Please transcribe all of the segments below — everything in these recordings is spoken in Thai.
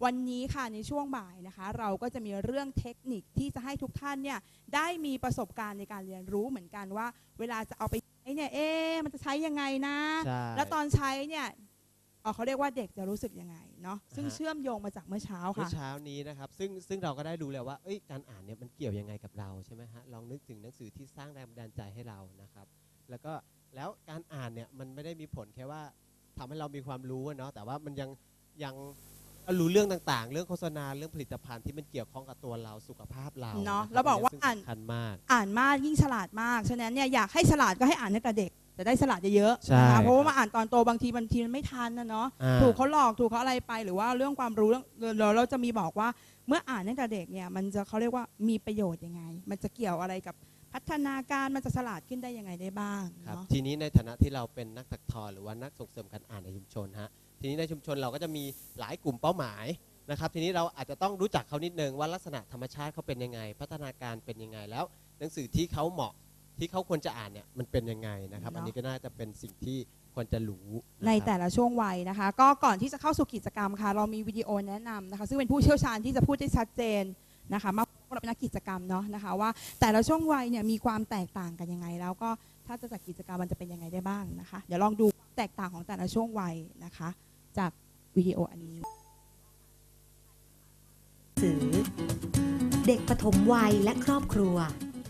วันนี้ค่ะในช่วงบ่ายนะคะเราก็จะมีเรื่องเทคนิคที่จะให้ทุกท่านเนี่ยได้มีประสบการณ์ในการเรียนรู้เหมือนกันว่าเวลาจะเอาไปใช้เนี่ยมันจะใช้ยังไงนะแล้วตอนใช้เนี่ยเขาเรียกว่าเด็กจะรู้สึกยังไงเนาะซึ่งเชื่อมโยงมาจากเมื่อเช้าค่ะเมื่อเช้านี้นะครับซึ่งเราก็ได้รู้แล้วว่าการอ่านเนี่ยมันเกี่ยวยังไงกับเราใช่ไหมฮะลองนึกถึงหนังสือที่สร้างแรงบันดาลใจให้เรานะครับแล้วการอ่านเนี่ยมันไม่ได้มีผลแค่ว่าทำให้เรามีความรู้เนาะแต่ว่ามันยังรู้เรื่องต่างๆเรื่องโฆษณาเรื่องผลิตภัณฑ์ที่มันเกี่ยวข้องกับตัวเราสุขภาพเราเนาะเราบอกว่าอ่านมากยิ่งฉลาดมากฉะนั้นเนี่ยอยากให้ฉลาดก็ให้อ่านตั้งแต่เด็กจะได้ฉลาดเยอะๆนะคะเพราะว่ามาอ่านตอนโตบางทีมันไม่ทันนะเนาะถูกเขาหลอกถูกเขาอะไรไปหรือว่าเรื่องความรู้เราจะมีบอกว่าเมื่ออ่านตั้งแต่เด็กเนี่ยมันจะเขาเรียกว่ามีประโยชน์ยังไงมันจะเกี่ยวอะไรกับพัฒนาการมันจะฉลาดขึ้นได้ยังไงได้บ้างครับทีนี้ในฐานะที่เราเป็นนักถักทอหรือว่านักส่งเสริมการอ่านในชุมชนฮะทีนี้ในชุมชนเราก็จะมีหลายกลุ่มเป้าหมายนะครับทีนี้เราอาจจะต้องรู้จักเขานิดนึงว่าลักษณะธรรมชาติเขาเป็นยังไงพัฒนาการเป็นยังไงแล้วหนังสือที่เขาเหมาะที่เขาควรจะอ่านเนี่ยมันเป็นยังไงนะครับอันนี้ก็น่าจะเป็นสิ่งที่ควรจะรู้ในแต่ละช่วงวัยนะคะก็ก่อนที่จะเข้าสู่กิจกรรมค่ะเรามีวิดีโอแนะนำนะคะซึ่งเป็นผู้เชี่ยวชาญที่จะพูดได้ชัดเจนนะคะมาเราเป็นนักกิจกรรมเนาะนะคะว่าแต่ละช่วงวัยเนี่ยมีความแตกต่างกันยังไงแล้วก็ถ้าจะจัดกิจกรรมมันจะเป็นยังไงได้บ้างนะคะเดี๋ยวลองดูแตกต่างของแต่ละช่วงวัยนะคะจากวิดีโออันนี้สื่อเด็กปฐมวัยและครอบครัว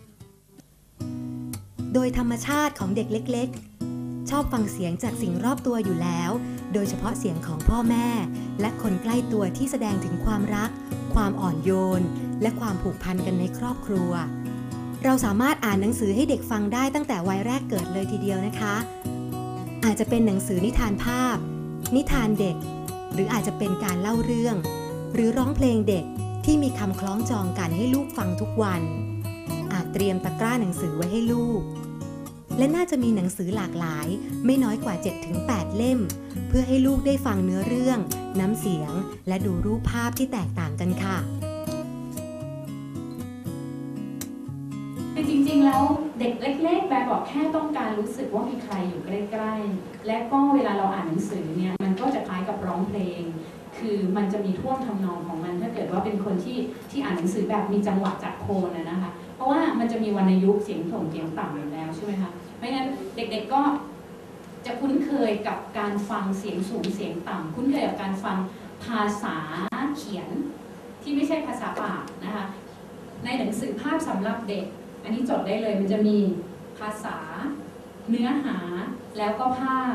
โดยธรรมชาติของเด็กเล็กๆชอบฟังเสียงจากสิ่งรอบตัวอยู่แล้วโดยเฉพาะเสียงของพ่อแม่และคนใกล้ตัวที่แสดงถึงความรักความอ่อนโยนและความผูกพันกันในครอบครัวเราสามารถอ่านหนังสือให้เด็กฟังได้ตั้งแต่วัยแรกเกิดเลยทีเดียวนะคะอาจจะเป็นหนังสือนิทานภาพนิทานเด็กหรืออาจจะเป็นการเล่าเรื่องหรือร้องเพลงเด็กที่มีคำคล้องจองกันให้ลูกฟังทุกวันอาจเตรียมตะกร้าหนังสือไว้ให้ลูกและน่าจะมีหนังสือหลากหลายไม่น้อยกว่า 7-8 เล่มเพื่อให้ลูกได้ฟังเนื้อเรื่องน้ำเสียงและดูรูปภาพที่แตกต่างกันค่ะจริงๆแล้วเด็กเล็กๆแบบบอกแค่ต้องการรู้สึกว่ามีใครอยู่ใกล้ๆและก็เวลาเราอ่านหนังสือเนี่ยมันก็จะคล้ายกับร้องเพลงคือมันจะมีท่วงทำนองของมันถ้าเกิดว่าเป็นคนที่อ่านหนังสือแบบมีจังหวะจักรโคนนะคะเพราะว่ามันจะมีวรรณยุกต์เสียงส่งเสียงต่ำอยู่แล้วใช่ไหมคะไม่งั้นเด็กๆก็จะคุ้นเคยกับการฟังเสียงสูงเสียงต่ำคุ้นเคยกับการฟังภาษาเขียนที่ไม่ใช่ภาษาปากนะคะในหนังสือภาพสำหรับเด็กอันนี้จดได้เลยมันจะมีภาษาเนื้อหาแล้วก็ภาพ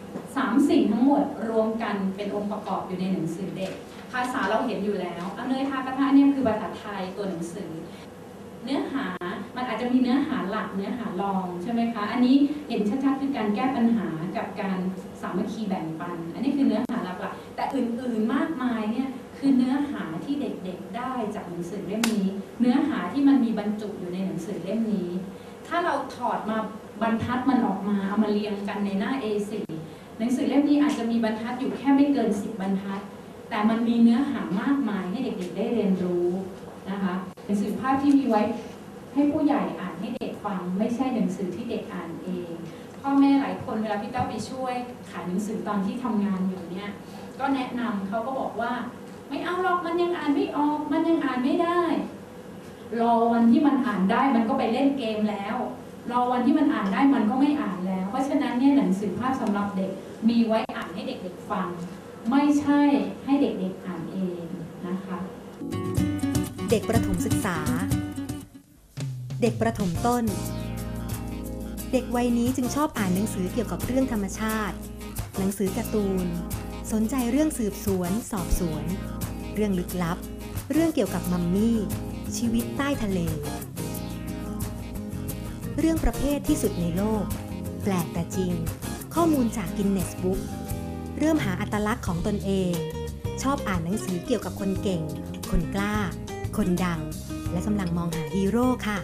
3 สิ่งทั้งหมดรวมกันเป็นองค์ประกอบอยู่ในหนังสือเด็กภาษาเราเห็นอยู่แล้วเนยทากระทะเนี่ยคือภาษาไทยตัวหนังสือเนื้อหามันอาจจะมีเนื้อหาหลักเนื้อหารองใช่ไหมคะอันนี้เห็นชัดๆคือการแก้ปัญหากับการสามัคคีแบ่งปันอันนี้คือเนื้อหาหลักๆแต่อื่นๆมากมายเนี่ยคือเนื้อหาที่เด็กๆได้จากหนังสือเล่มนี้เนื้อหาที่มันมีบรรจุอยู่ในหนังสือเล่มนี้ถ้าเราถอดมาบรรทัดมันออกมาเอามาเรียงกันในหน้า A4 หนังสือเล่มนี้อาจจะมีบรรทัดอยู่แค่ไม่เกิน10 บรรทัดแต่มันมีเนื้อหามากมายให้เด็กๆได้เรียนรู้นะคะหนังสือภาพที่มีไว้ให้ผู้ใหญ่อ่านให้เด็กฟังไม่ใช่หนังสือที่เด็กอ่านเองพ่อแม่หลายคนเวลาพี่เต้าไปช่วยขายหนังสือตอนที่ทำงานอยู่เนี่ยก็แนะนำเขาก็บอกว่าไม่เอาหรอกมันยังอ่านไม่ออกมันยังอ่านไม่ได้รอวันที่มันอ่านได้มันก็ไปเล่นเกมแล้วรอวันที่มันอ่านได้มันก็ไม่อ่านแล้วเพราะฉะนั้นเนี่ยหนังสือภาพสำหรับเด็กมีไว้อ่านให้เด็กๆฟังไม่ใช่ให้เด็กๆอ่านเองนะคะเด็กประถมศึกษาเด็กประถมต้นเด็กวัยนี้จึงชอบอ่านหนังสือเกี่ยวกับเรื่องธรรมชาติหนังสือการ์ตูนสนใจเรื่องสืบสวนสอบสวนเรื่องลึกลับเรื่องเกี่ยวกับมัมมี่ชีวิตใต้ทะเลเรื่องประเภทที่สุดในโลกแปลกแต่จริงข้อมูลจากกินเนสบุ๊กเริ่มหาอัตลักษณ์ของตนเองชอบอ่านหนังสือเกี่ยวกับคนเก่งคนกล้าคนดังและกำลังมองหาฮีโร่ค่ะ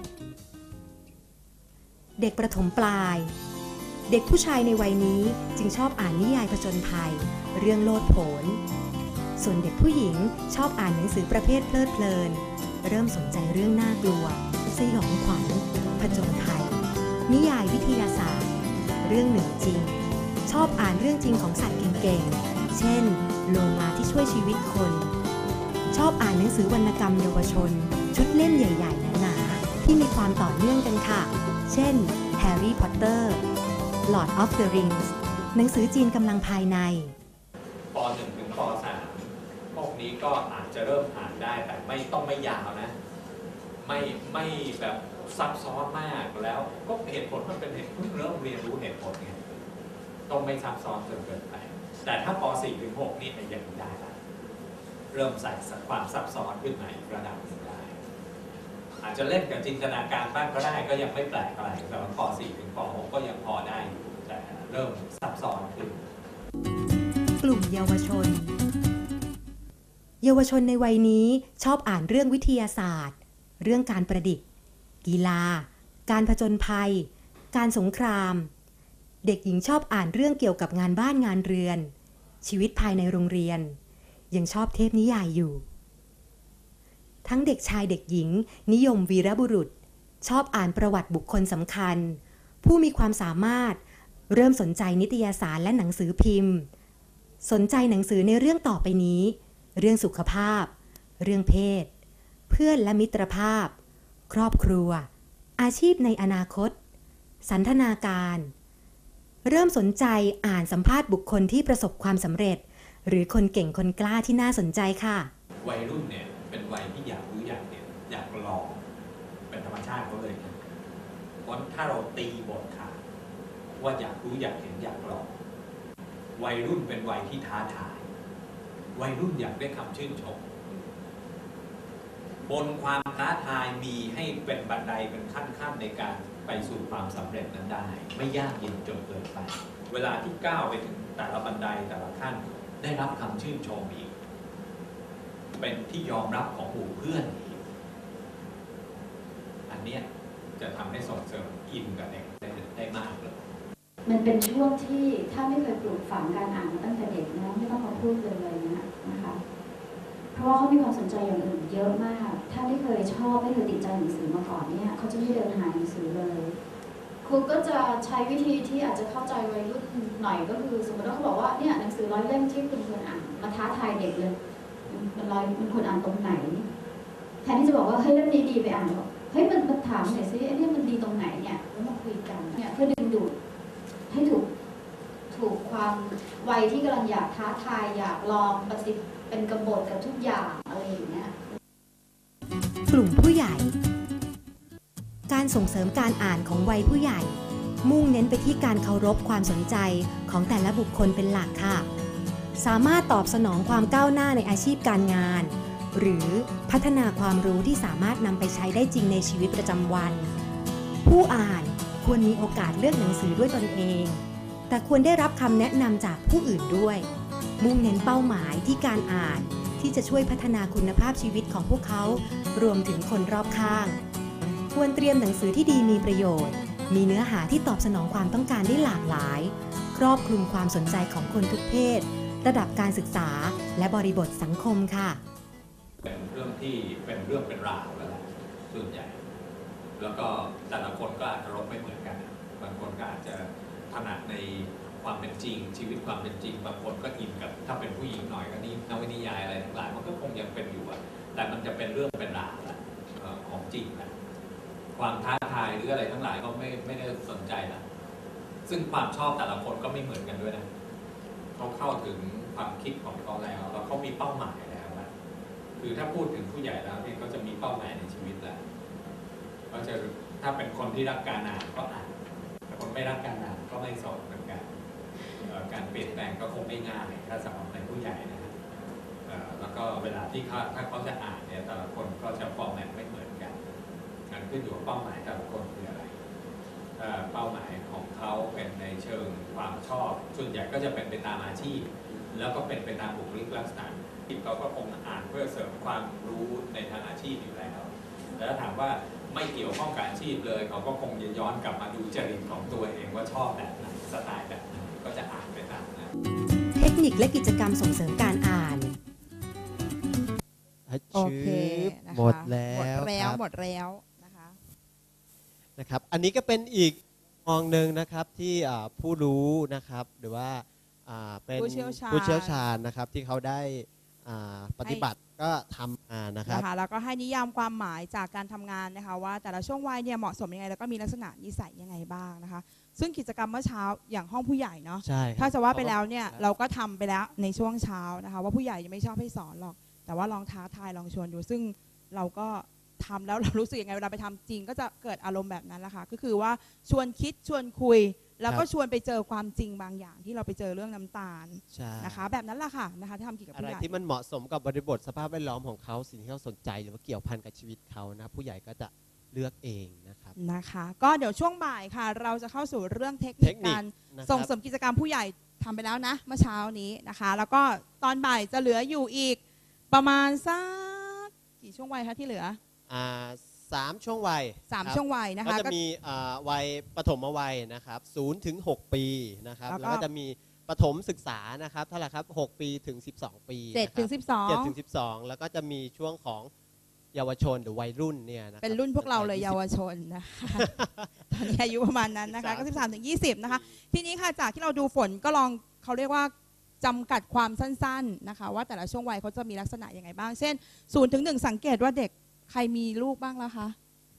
เด็กประถมปลายเด็กผู้ชายในวัยนี้จึงชอบอ่านนิยายผจญภัยเรื่องโลดโผนส่วนเด็กผู้หญิงชอบอ่านหนังสือประเภทเพลิดเพลินเริ่มสนใจเรื่องน่ากลัวสยองขวัญผจญภัยนิยายวิทยาศาสตร์เรื่องหนึ่งจริงชอบอ่านเรื่องจริงของสัตว์เก่งๆเช่นโลมาที่ช่วยชีวิตคนชอบอ่านหนังสือวรรณกรรมเยาวชนชุดเล่มใหญ่ๆหนาๆที่มีความต่อเนื่องกันค่ะเช่น Harry Potter Lord of the Rings หนังสือจีนกำลังภายในป.1 ถึงป.3 พวกนี้ก็อาจจะเริ่มอ่านได้แต่ไม่ยาวนะไม่แบบซับซ้อนมากแล้วก็เหตุผลมันเป็นเหตุเพิ่งเริ่มเรียนรู้เหตุผลไงต้องไม่ซับซ้อนจนเกินไปแต่ถ้าป.4 ถึง 6 นี่ยังได้ละเริ่มใส่ความซับซ้อนขึ้นมาอีกระดับหนึ่งได้อาจจะเล่นกับจินตนาการบ้างก็ได้ก็ยังไม่แปลกอะไรแต่ว่าป.4 ถึงป.6 ก็ยังพอได้อยู่แต่เริ่มซับซ้อนขึ้นกลุ่มเยาวชนในวัยนี้ชอบอ่านเรื่องวิทยาศาสตร์เรื่องการประดิษฐ์กีฬาการผจญภัยการสงครามเด็กหญิงชอบอ่านเรื่องเกี่ยวกับงานบ้านงานเรือนชีวิตภายในโรงเรียนยังชอบเทพนิยายอยู่ทั้งเด็กชายเด็กหญิงนิยมวีรบุรุษชอบอ่านประวัติบุคคลสำคัญผู้มีความสามารถเริ่มสนใจนิตยสารและหนังสือพิมพ์สนใจหนังสือในเรื่องต่อไปนี้เรื่องสุขภาพเรื่องเพศเพื่อนและมิตรภาพครอบครัวอาชีพในอนาคตสันทนาการเริ่มสนใจอ่านสัมภาษณ์บุคคลที่ประสบความสำเร็จหรือคนเก่งคนกล้าที่น่าสนใจค่ะวัยรุ่นเนี่ยเป็นวัยที่อยากรู้อยากเห็นอยากลองเป็นธรรมชาติเขาเลยนะเพราะถ้าเราตีบทขาดว่าอยากรู้อยากเห็นอยากลองวัยรุ่นเป็นวัยที่ท้าทายวัยรุ่นอยากได้คำชื่นชมบนความท้าทายมีให้เป็นบันไดเป็นขั้นในการไปสู่ความสำเร็จนั้นได้ไม่ยากเย็นจนเกินไปเวลาที่ก้าวไปถึงแต่ละบันไดแต่ละขั้นได้รับคำชื่นชมอีกเป็นที่ยอมรับของหมู่เพื่อนอีกอันนี้จะทำให้ส่งเสริมอินกับเด็กได้มากเลยมันเป็นช่วงที่ถ้าไม่เคยปลูกฝังการอ่านมาตั้งแต่เด็กนะไม่ต้องมาพูดเลยนะคะเพราะว่าเขามีความสนใจอย่างอื่นเยอะมากถ้าไม่เคยชอบไม่เคยติดใจหนังสือมาก่อนเนี่ยเขาจะไม่เดินหาหนังสือเลยครูก็จะใช้วิธีที่อาจจะเข้าใจวัยรุ่นหน่อยก็คือสมมติว่าเขาบอกว่าเนี่ยหนังสือ100 เล่มที่คุณควรอ่านมาท้าทายเด็กเลยมันควรอ่านตรงไหนแทนที่จะบอกว่าเฮ้ยเล่มนี้ดีไปอ่านบอกเฮ้ยมันถามหน่อยซิไอ้นี่มันดีตรงไหนเนี่ยแล้วมาคุยกันเนี่ยเพื่อดึงดูดให้ถูกความวัยที่กำลังอยากท้าทายอยากลองประสิทธิ์เป็นกบฏกับทุกอย่างอะไรอย่างเงี้ยกลุ่มผู้ใหญ่การส่งเสริมการอ่านของวัยผู้ใหญ่มุ่งเน้นไปที่การเคารพความสนใจของแต่ละบุคคลเป็นหลักค่ะสามารถตอบสนองความก้าวหน้าในอาชีพการงานหรือพัฒนาความรู้ที่สามารถนำไปใช้ได้จริงในชีวิตประจำวันผู้อ่านควรมีโอกาสเลือกหนังสือด้วยตนเองแต่ควรได้รับคำแนะนำจากผู้อื่นด้วยมุ่งเน้นเป้าหมายที่การอ่านที่จะช่วยพัฒนาคุณภาพชีวิตของพวกเขารวมถึงคนรอบข้างควรเตรียมหนังสือที่ดีมีประโยชน์มีเนื้อหาที่ตอบสนองความต้องการได้หลากหลายครอบคลุมความสนใจของคนทุกเพศระดับการศึกษาและบริบทสังคมค่ะเป็นเรื่องที่เป็นเรื่องเป็นราวแล้วแหละส่วนใหญ่แล้วก็แต่ละคนก็อาจจะรบไม่เหมือนกันบางคนก็อาจจะถนัดในความเป็นจริงชีวิตความเป็นจริงบางคนก็อินกับถ้าเป็นผู้หญิงหน่อยก็นี่นวนิยายอะไรทั้งหลายมันก็คงยังเป็นอยู่แต่มันจะเป็นเรื่องเป็นราวละของจริงนะความท้าทายหรืออะไรทั้งหลายก็ไม่ได้สนใจละซึ่งความชอบแต่ละคนก็ไม่เหมือนกันด้วยนะเขาเข้าถึงความคิดของเขาแล้วเขามีเป้าหมายแล้วนะคือถ้าพูดถึงผู้ใหญ่แล้วเนี่ยเขาจะมีเป้าหมายในชีวิตแล้วเขาจะถ้าเป็นคนที่รักการอ่านก็อ่านแต่คนไม่รักการอ่านก็ไม่สนเหมือนกันการเปลี่ยนแปลงก็คงไม่ง่ายถ้าสำหรับในผู้ใหญ่นะแล้วก็เวลาที่ถ้าเขาจะอ่านเนี่ยแต่ละคนก็จะฟอร์แมตไม่เหมือนกันมันขึ้นอยู่กับเป้าหมายแต่ละคนคืออะไรเป้าหมายของเขาเป็นในเชิงความชอบส่วนใหญ่ก็จะเป็นไปตามอาชีพแล้วก็เป็นไปตามบุคลิกลักษณะที่เขาก็คงอ่านเพื่อเสริมความรู้ในทางอาชีพอยู่แล้วแล้วถามว่าไม่เกี่ยวข้องกับอาชีพเลยเขาก็คงจะย้อนกลับมาดูจริตของตัวเองว่าชอบแบบไหนสไตล์แบบไหนก็จะอ่านไปตามนั้นเทคนิคและกิจกรรมส่งเสริมการอ่านโอเคนะคะหมดแล้วนะครับอันนี้ก็เป็นอีกมองหนึ่งนะครับที่ผู้รู้นะครับหรือว่าเป็นผู้เชี่ยวชาญนะครับที่เขาได้ปฏิบัติก็ทำนะครับแล้วก็ให้นิยามความหมายจากการทำงานนะคะว่าแต่ละช่วงวัยเนี่ยเหมาะสมยังไงแล้วก็มีลักษณะนิสัยยังไงบ้างนะคะซึ่งกิจกรรมเมื่อเช้าอย่างห้องผู้ใหญ่เนาะถ้าจะว่าไปแล้วเนี่ยเราก็ทำไปแล้วในช่วงเช้านะคะว่าผู้ใหญ่ยังไม่ชอบให้สอนหรอกแต่ว่าลองท้าทายลองชวนดูซึ่งเราก็ทำแล้วเรารู้สึกยังไงเวลาไปทำจริงก็จะเกิดอารมณ์แบบนั้นแหละค่ะก็คือว่าชวนคิดชวนคุยแล้วก็ชวนไปเจอความจริงบางอย่างที่เราไปเจอเรื่องน้ำตาลนะคะแบบนั้นแหละค่ะนะคะที่ทำเกี่ยวกับผู้ใหญ่อะไรที่มันเหมาะสมกับบริบทสภาพแวดล้อมของเขาสิ่งที่เขาสนใจหรือว่าเกี่ยวพันกับชีวิตเขานะผู้ใหญ่ก็จะเลือกเองนะคะก็เดี๋ยวช่วงบ่ายค่ะเราจะเข้าสู่เรื่องเทคนิคการส่งเสริมกิจกรรมผู้ใหญ่ทำไปแล้วนะเมื่อเช้านี้นะคะแล้วก็ตอนบ่ายจะเหลืออยู่อีกประมาณสักกี่ช่วงวัยคะที่เหลือ 3 ช่วงวัย 3 ช่วงวัยนะคะก็จะมีวัยปฐมวัยนะครับ0 ถึง 6 ปีนะครับแล้วก็จะมีปฐมศึกษานะครับเท่าไหร่ครับ6 ปีถึง12 ปี 7 ถึง 12แล้วก็จะมีช่วงของเยาวชนหรือวัยรุ่นเนี่ยนะเป็นรุ่นพวกเราเลยเยาวชนนะคะตอนนี้อายุประมาณนั้นนะคะก็13 ถึง 20นะคะทีนี้ค่ะจากที่เราดูฝนก็ลองเขาเรียกว่าจำกัดความสั้นๆนะคะว่าแต่ละช่วงวัยเขาจะมีลักษณะยังไงบ้างเช่น0 ถึง 1สังเกตว่าเด็กใครมีลูกบ้างแล้วคะ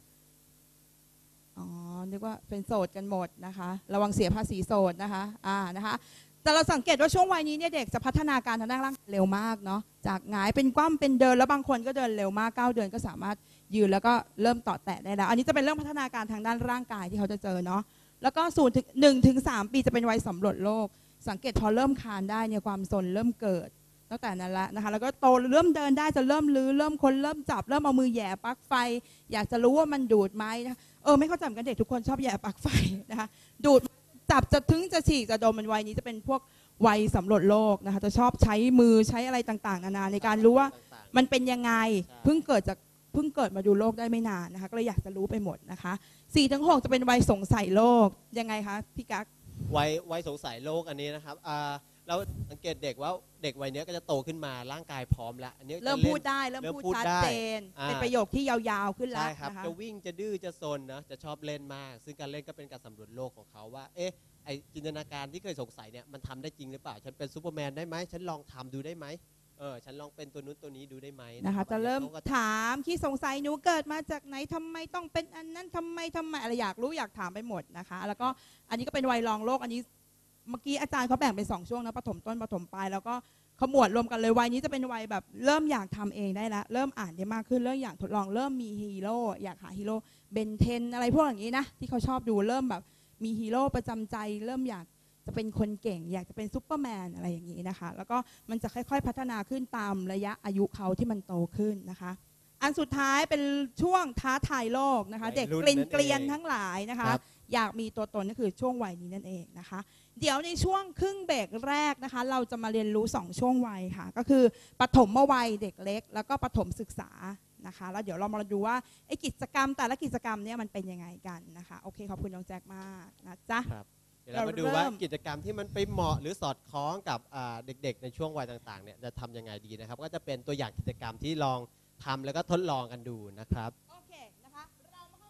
อ๋อนึกว่าเป็นโสดกันหมดนะคะระวังเสียภาษีโสดนะคะนะคะแต่เราสังเกตว่าช่วงวัยนี้เนี่ยเด็กจะพัฒนาการทางด้านร่างกายเร็วมากเนาะจากหงายเป็นคว่ำเป็นเดินแล้วบางคนก็เดินเร็วมาก9 เดือนก็สามารถยืนแล้วก็เริ่มต่อแตะได้แล้วอันนี้จะเป็นเรื่องพัฒนาการทางด้านร่างกายที่เขาจะเจอเนาะแล้วก็1 ถึง 3 ปีจะเป็นวัยสำรวจโลกสังเกตพอเริ่มคลานได้เนี่ยความซนเริ่มเกิดตั้งแต่นั้นแล้วนะคะแล้วก็โตเริ่มเดินได้จะเริ่มลื้อเริ่มคนเริ่มจับเริ่มเอามือแย่ปลั๊กไฟอยากจะรู้ว่ามันดูดไหมนะไม่เข้าใจเหมือนกันเด็กทุกคนชอบแย่ปลั๊กไฟนะคะดูดจับจะถึงจะฉีกจะดมมันวัยนี้จะเป็นพวกวัยสำรวจโลกนะคะจะชอบใช้มือใช้อะไรต่างๆนานาในการรู้ว่ามันเป็นยังไงเพิ่งเกิดมาดูโลกได้ไม่นานนะคะก็เลยอยากจะรู้ไปหมดนะคะ4 ถึง 6จะเป็นวัยสงสัยโลกยังไงคะพี่กั๊กวัยสงสัยโลกอันนี้นะครับเราสังเกตเด็กว่าเด็กวัยนี้ก็จะโตขึ้นมาร่างกายพร้อมแล้วอันนี้เริ่มพูดได้เริ่มพูดชัดเจนเป็นประโยคที่ยาวๆขึ้นแล้วใช่ครับจะวิ่งจะดื้อจะซนนะจะชอบเล่นมากซึ่งการเล่นก็เป็นการสำรวจโลกของเขาว่าไอจินตนาการที่เคยสงสัยเนี่ยมันทำได้จริงหรือเปล่าฉันเป็นซูเปอร์แมนได้ไหมฉันลองทำดูได้ไหมฉันลองเป็นตัวนู้นตัวนี้ดูได้ไหมนะคะจะเริ่มถามที่สงสัยหนูเกิดมาจากไหนทำไมต้องเป็นอันนั้นทำไมอะไรอยากรู้อยากถามไปหมดนะคะแล้วก็อันนี้ก็เป็นวัยลองโลกอันนี้เมื่อกี้อาจารย์เขาแบ่งเป็น2 ช่วงนะปฐมต้นปฐมปลายแล้วก็ขมวดรวมกันเลยวัยนี้จะเป็นวัยแบบเริ่มอยากทำเองได้แล้วเริ่มอ่านได้มากขึ้นเริ่มอยากทดลองเริ่มมีฮีโร่อยากหาฮีโร่เบนเทนอะไรพวกอย่างนี้นะที่เขาชอบดูเริ่มแบบมีฮีโร่ประจำใจเริ่มอยากจะเป็นคนเก่งอยากจะเป็นซุปเปอร์แมนอะไรอย่างนี้นะคะแล้วก็มันจะค่อยๆพัฒนาขึ้นตามระยะอายุเขาที่มันโตขึ้นนะคะอันสุดท้ายเป็นช่วงท้าทายโลกนะคะเด็กเกรียนทั้งหลายนะคะอยากมีตัวตนก็คือช่วงวัยนี้นั่นเองนะคะเดี๋ยวในช่วงครึ่งเบรกแรกนะคะเราจะมาเรียนรู้2 ช่วงวัยค่ะก็คือปฐมวัยเด็กเล็กแล้วก็ปฐมศึกษานะคะแล้วเดี๋ยวเรามาดูว่าไอ้กิจกรรมแต่ละกิจกรรมเนี่ยมันเป็นยังไงกันนะคะโอเคขอบคุณน้องแจ็คมากนะจ๊ะเดี๋ยวเรามาดูว่ากิจกรรมที่มันไปเหมาะหรือสอดคล้องกับเด็กๆในช่วงวัยต่างๆเนี่ยจะทำยังไงดีนะครับก็จะเป็นตัวอย่างกิจกรรมที่ลองทำแล้วก็ทดลองกันดูนะครับโอเคนะคะเรามาเข้า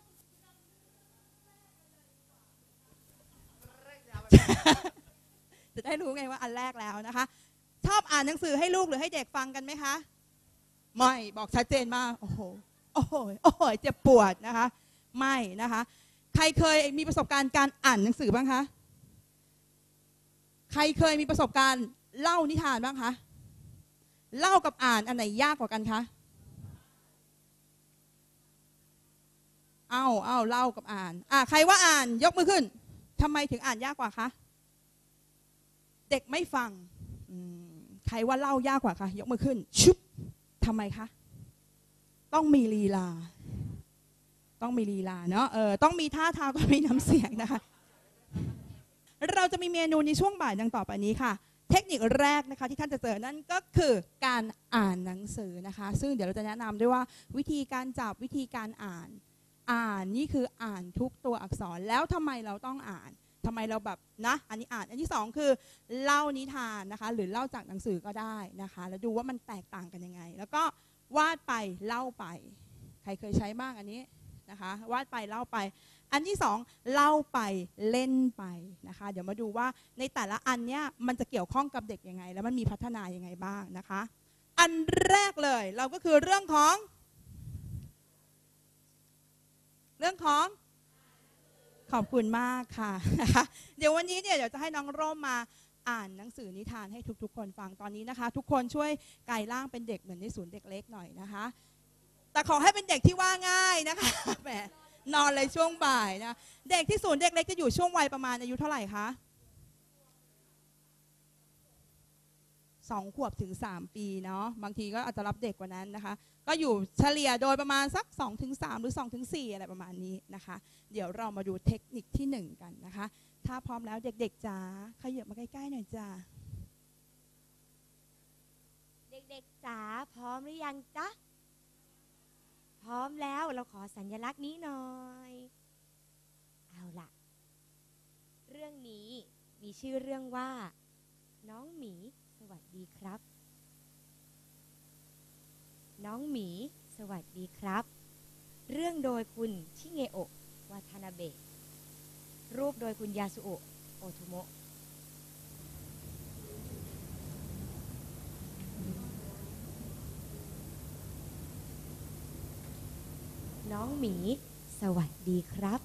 จะได้รู้ไงว่าอันแรกแล้วนะคะชอบอ่านหนังสือให้ลูกหรือให้เด็กฟังกันไหมคะไม่บอกชัดเจนมากโอ้โหโอ้โหโอ้โหเจ็บปวดนะคะไม่นะคะใครเคยมีประสบการณ์การอ่านหนังสือบ้างคะใครเคยมีประสบการณ์เล่านิทานบ้างคะเล่ากับอ่านอันไหนยากกว่ากันคะเล่ากับอ่านใครว่าอ่านยกมือขึ้นทำไมถึงอ่านยากกว่าคะเด็กไม่ฟังใครว่าเล่ายากกว่าคะยกมือขึ้นชุบทำไมคะต้องมีลีลาเนาะต้องมีท่าทางต้องมีน้ำเสียงนะคะเราจะมีเมนูในช่วงบ่ายดังต่อไปนี้ค่ะเทคนิคแรกนะคะที่ท่านจะเจอนั่นก็คือการอ่านหนังสือนะคะซึ่งเดี๋ยวเราจะแนะนำด้วยว่าวิธีการจับวิธีการอ่านนี่คืออ่านทุกตัวอักษรแล้วทำไมเราต้องอ่านทำไมเราแบบนะอันนี้อ่านอันที่2คือเล่านิทานนะคะหรือเล่าจากหนังสือก็ได้นะคะแล้วดูว่ามันแตกต่างกันยังไงแล้วก็วาดไปเล่าไปใครเคยใช้บ้างอันนี้นะคะวาดไปเล่าไปอันที่สองเล่าไปเล่นไปนะคะเดี๋ยวมาดูว่าในแต่ละอันเนี้ยมันจะเกี่ยวข้องกับเด็กยังไงแล้วมันมีพัฒนายังไงบ้างนะคะอันแรกเลยเราก็คือเรื่องของขอบคุณมากค่ะนะคะเดี๋ยววันนี้เนี่ยเดี๋ยวจะให้น้องร่มมาอ่านหนังสือนิทานให้ทุกๆคนฟังตอนนี้นะคะทุกคนช่วยกลายร่างเป็นเด็กเหมือนในศูนย์เด็กเล็กหน่อยนะคะแต่ขอให้เป็นเด็กที่ว่าง่ายนะคะแหมนอนเลยช่วงบ่ายนะเด็กที่ศูนย์เด็กเล็กจะอยู่ช่วงวัยประมาณอายุเท่าไหร่คะ2 ขวบถึง 3 ปีเนาะบางทีก็อาจจะรับเด็กกว่านั้นนะคะก็อยู่เฉลี่ยโดยประมาณสัก 2-3 หรือ 2-4 อะไรประมาณนี้นะคะเดี๋ยวเรามาดูเทคนิคที่ 1 กันนะคะถ้าพร้อมแล้วเด็กๆจ๋าขยับมาใกล้ๆหน่อยจ้าเด็กๆจ๋าพร้อมหรือยังจ๊ะพร้อมแล้วเราขอสัญลักษณ์นี้หน่อยเอาล่ะเรื่องนี้มีชื่อเรื่องว่าน้องหมีสวัสดีครับน้องหมีสวัสดีครับเรื่องโดยคุณชิเงโอะวาทานาเบะรูปโดยคุณยาสุโอะโอโทโมะน้องหมีสวัสดีครับ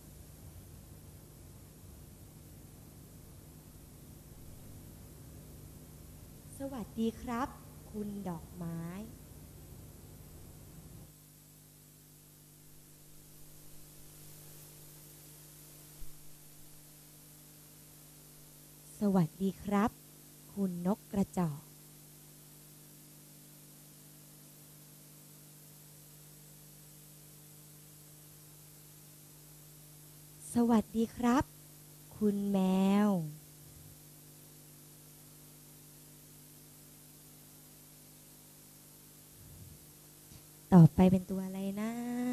สวัสดีครับคุณดอกไม้สวัสดีครับคุณนกกระจอกสวัสดีครับคุณแมวต่อไปเป็นตัวอะไรนะ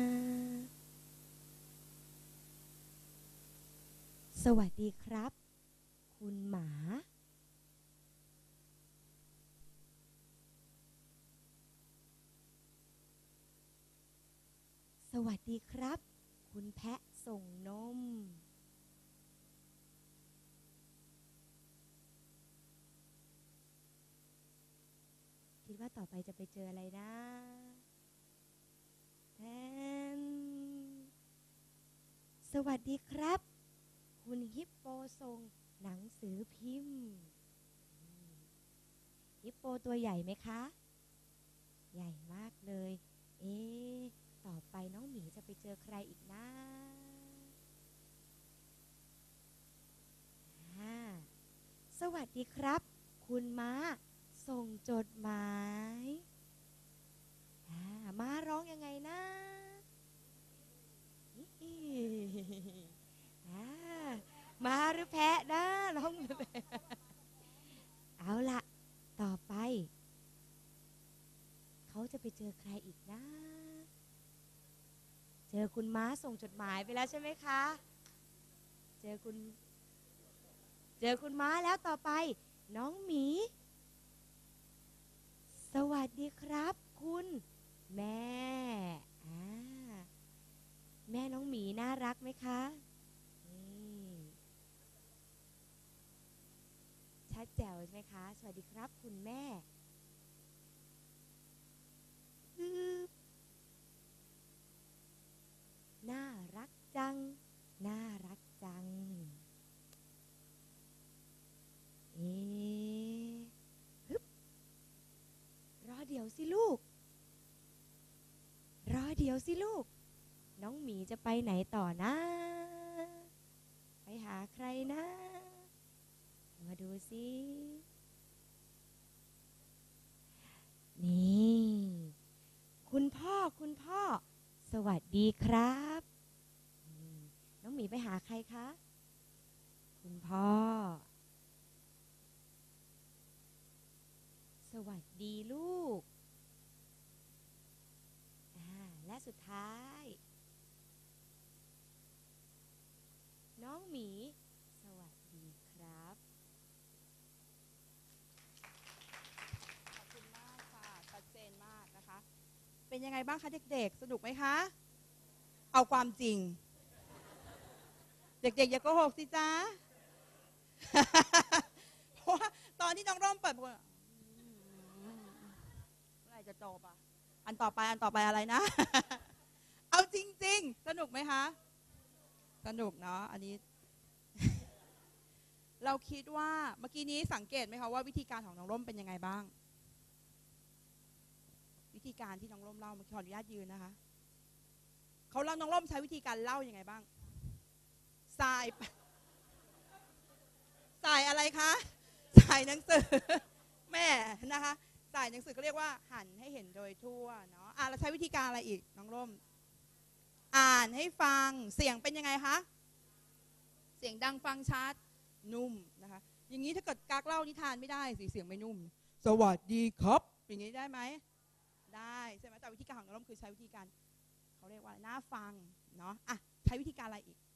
สวัสดีครับคุณหมาสวัสดีครับคุณแพะส่งนมคิดว่าต่อไปจะไปเจออะไรนะแทนสวัสดีครับคุณฮิปโปส่งหนังสือพิมพ์ฮิปโปตัวใหญ่ไหมคะใหญ่มากเลยต่อไปน้องหมีจะไปเจอใครอีกนะสวัสดีครับคุณม้าส่งจดหมายม้าร้องยังไงนะม้าหรือแพะนะร้องเอาล่ะต่อไปเขาจะไปเจอใครอีกนะเจอคุณม้าส่งจดหมายไปแล้วใช่ไหมคะเจอคุณม้าแล้วต่อไปน้องหมีสวัสดีครับคุณแม่แม่น้องหมีน่ารักไหมคะชัดแจ๋วใช่ไหมคะสวัสดีครับคุณแม่น่ารักจังน่ารักจังรอเดี๋ยวสิลูกน้องหมีจะไปไหนต่อนะไปหาใครนะมาดูสินี่คุณพ่อสวัสดีครับน้องหมีไปหาใครคะคุณพ่อสวัสดีลูกและสุดท้ายน้องหมีสวัสดีครับขอบคุณมากค่ะชัดเจนมากนะคะเป็นยังไงบ้างคะเด็กๆสนุกไหมคะเอาความจริงเด็กๆอย่าโกหกสิจ๊ะ เพราะว่าตอนที่น้องร่มเปิดเมื่อไหร่จะจบอ่ะอันต่อไปอะไรนะ เอาจริงๆสนุกไหมคะสนุกเนาะอันนี้ เราคิดว่าเมื่อกี้นี้สังเกตไหมคะว่าวิธีการของน้องร่มเป็นยังไงบ้างวิธีการที่น้องร่มเล่าขออนุญาตยืนนะคะเขาเล่าน้องร่มใช้วิธีการเล่ายังไงบ้างสายอะไรคะสายหนังสือแม่นะคะสายหนังสือก็เรียกว่าหันให้เห็นโดยทั่วเนาะเราใช้วิธีการอะไรอีกน้องร่มอ่านให้ฟังเสียงเป็นยังไงคะเสียงดังฟังชัดนุ่มนะคะอย่างนี้ถ้าเกิดกักเล่านิทานไม่ได้สิเสียงไม่นุ่มสวัสดีครับอย่างนี้ได้ไหมได้ใช่ไหมแต่วิธีการของน้องร่มคือใช้วิธีการเขาเรียกว่าน่าฟังเนาะใช้วิธีการอะไรอีก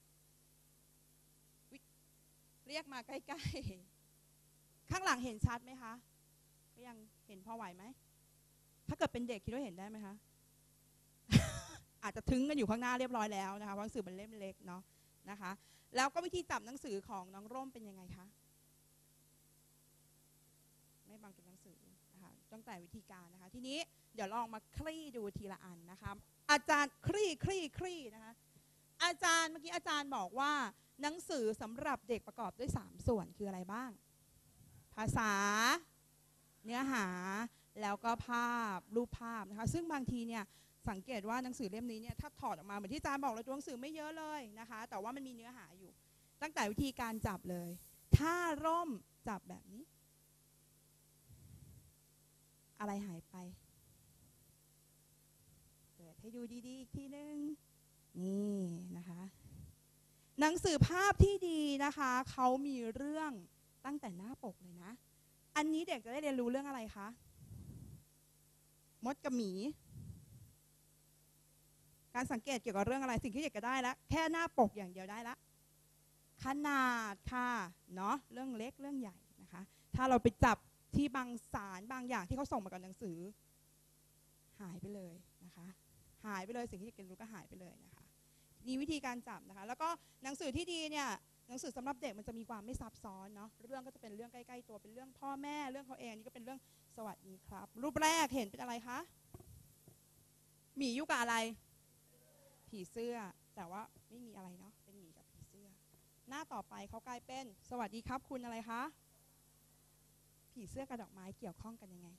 เรียกมาใกล้ๆข้างหลังเห็นชัดไหมคะก็ยังเห็นพอไหวไหมถ้าเกิดเป็นเด็กคิดว่าเห็นได้ไหมคะ อาจจะทึ้งกันอยู่ข้างหน้าเรียบร้อยแล้วนะคะเพราะหนังสือมันเล่มเล็กเนาะนะคะแล้วก็วิธีจับหนังสือของน้องร่มเป็นยังไงคะไม่บังกับหนังสือนะคะตั้งแต่วิธีการนะคะทีนี้เดี๋ยวลองมาคลี่ดูทีละอันนะคะอาจารย์คลี่นะคะอาจารย์เมื่อกี้อาจารย์บอกว่าหนังสือสำหรับเด็กประกอบด้วย3ส่วนคืออะไรบ้างภาษาเนื้อหาแล้วก็ภาพรูปภาพนะคะซึ่งบางทีเนี่ยสังเกตว่าหนังสือเล่มนี้เนี่ยถ้าถอดออกมาเหมือนที่อาจารย์บอกเลยตัวหนังสือไม่เยอะเลยนะคะแต่ว่ามันมีเนื้อหาอยู่ตั้งแต่วิธีการจับเลยถ้าร่มจับแบบนี้อะไรหายไปเปิดให้ดูดีๆอีกทีนึงนี่นะคะหนังสือภาพที่ดีนะคะเขามีเรื่องตั้งแต่หน้าปกเลยนะอันนี้เด็กจะได้เรียนรู้เรื่องอะไรคะมดกับหมีการสังเกตเกี่ยวกับเรื่องอะไรสิ่งที่เด็กจะได้แล้วแค่หน้าปกอย่างเดียวได้ละขนาดค่ะเนาะเรื่องเล็กเรื่องใหญ่นะคะถ้าเราไปจับที่บางสารบางอย่างที่เขาส่งมากับหนังสือหายไปเลยนะคะหายไปเลยสิ่งที่เด็กเรียนรู้ก็หายไปเลยนะคะนี่วิธีการจับนะคะแล้วก็หนังสือที่ดีเนี่ยหนังสือสำหรับเด็กมันจะมีความไม่ซับซ้อนเนาะเรื่องก็จะเป็นเรื่องใกล้ๆตัวเป็นเรื่องพ่อแม่เรื่องเขาเองนี่ก็เป็นเรื่องสวัสดีครับรูปแรกเห็นเป็นอะไรคะหมีอยู่กับอะไรผีเสื้อแต่ว่าไม่มีอะไรเนาะเป็นหมีกับผีเสื้อหน้าต่อไปเขากลายเป็นสวัสดีครับคุณอะไรคะผีเสื้อกับดอกไม้เกี่ยวข้องกันยังไง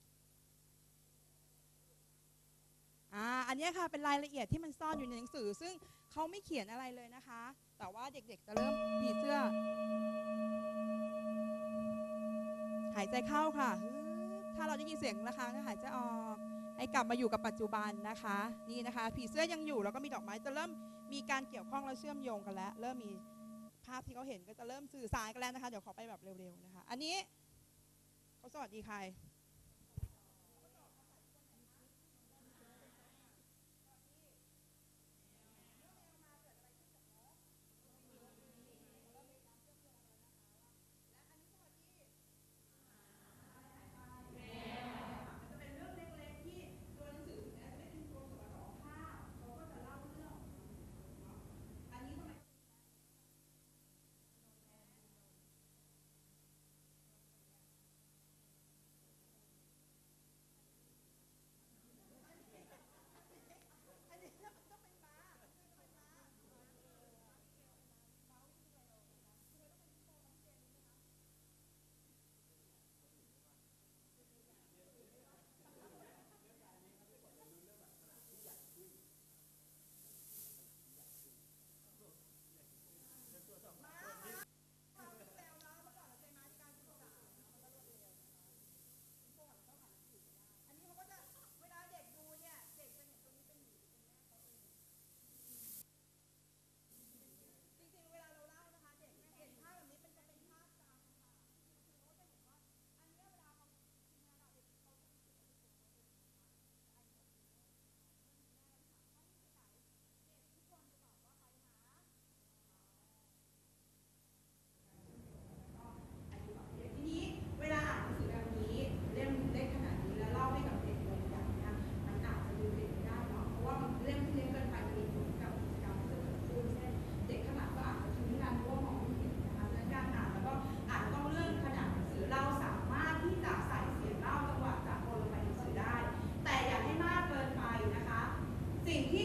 อันนี้ค่ะเป็นรายละเอียดที่มันซ่อนอยู่ในหนังสือซึ่งเขาไม่เขียนอะไรเลยนะคะแต่ว่าเด็กๆจะเริ่มผีเสื้อหายใจเข้าค่ะถ้าเราได้ยินเสียงระฆังหายใจออกให้กลับมาอยู่กับปัจจุบันนะคะนี่นะคะผีเสื้อยังอยู่แล้วก็มีดอกไม้จะเริ่มมีการเกี่ยวข้องและเชื่อมโยงกันแล้วเริ่มมีภาพที่เขาเห็นก็จะเริ่มสื่อสารกันแล้วนะคะเดี๋ยวขอไปแบบเร็วๆนะคะอันนี้เขาสวัสดีใคร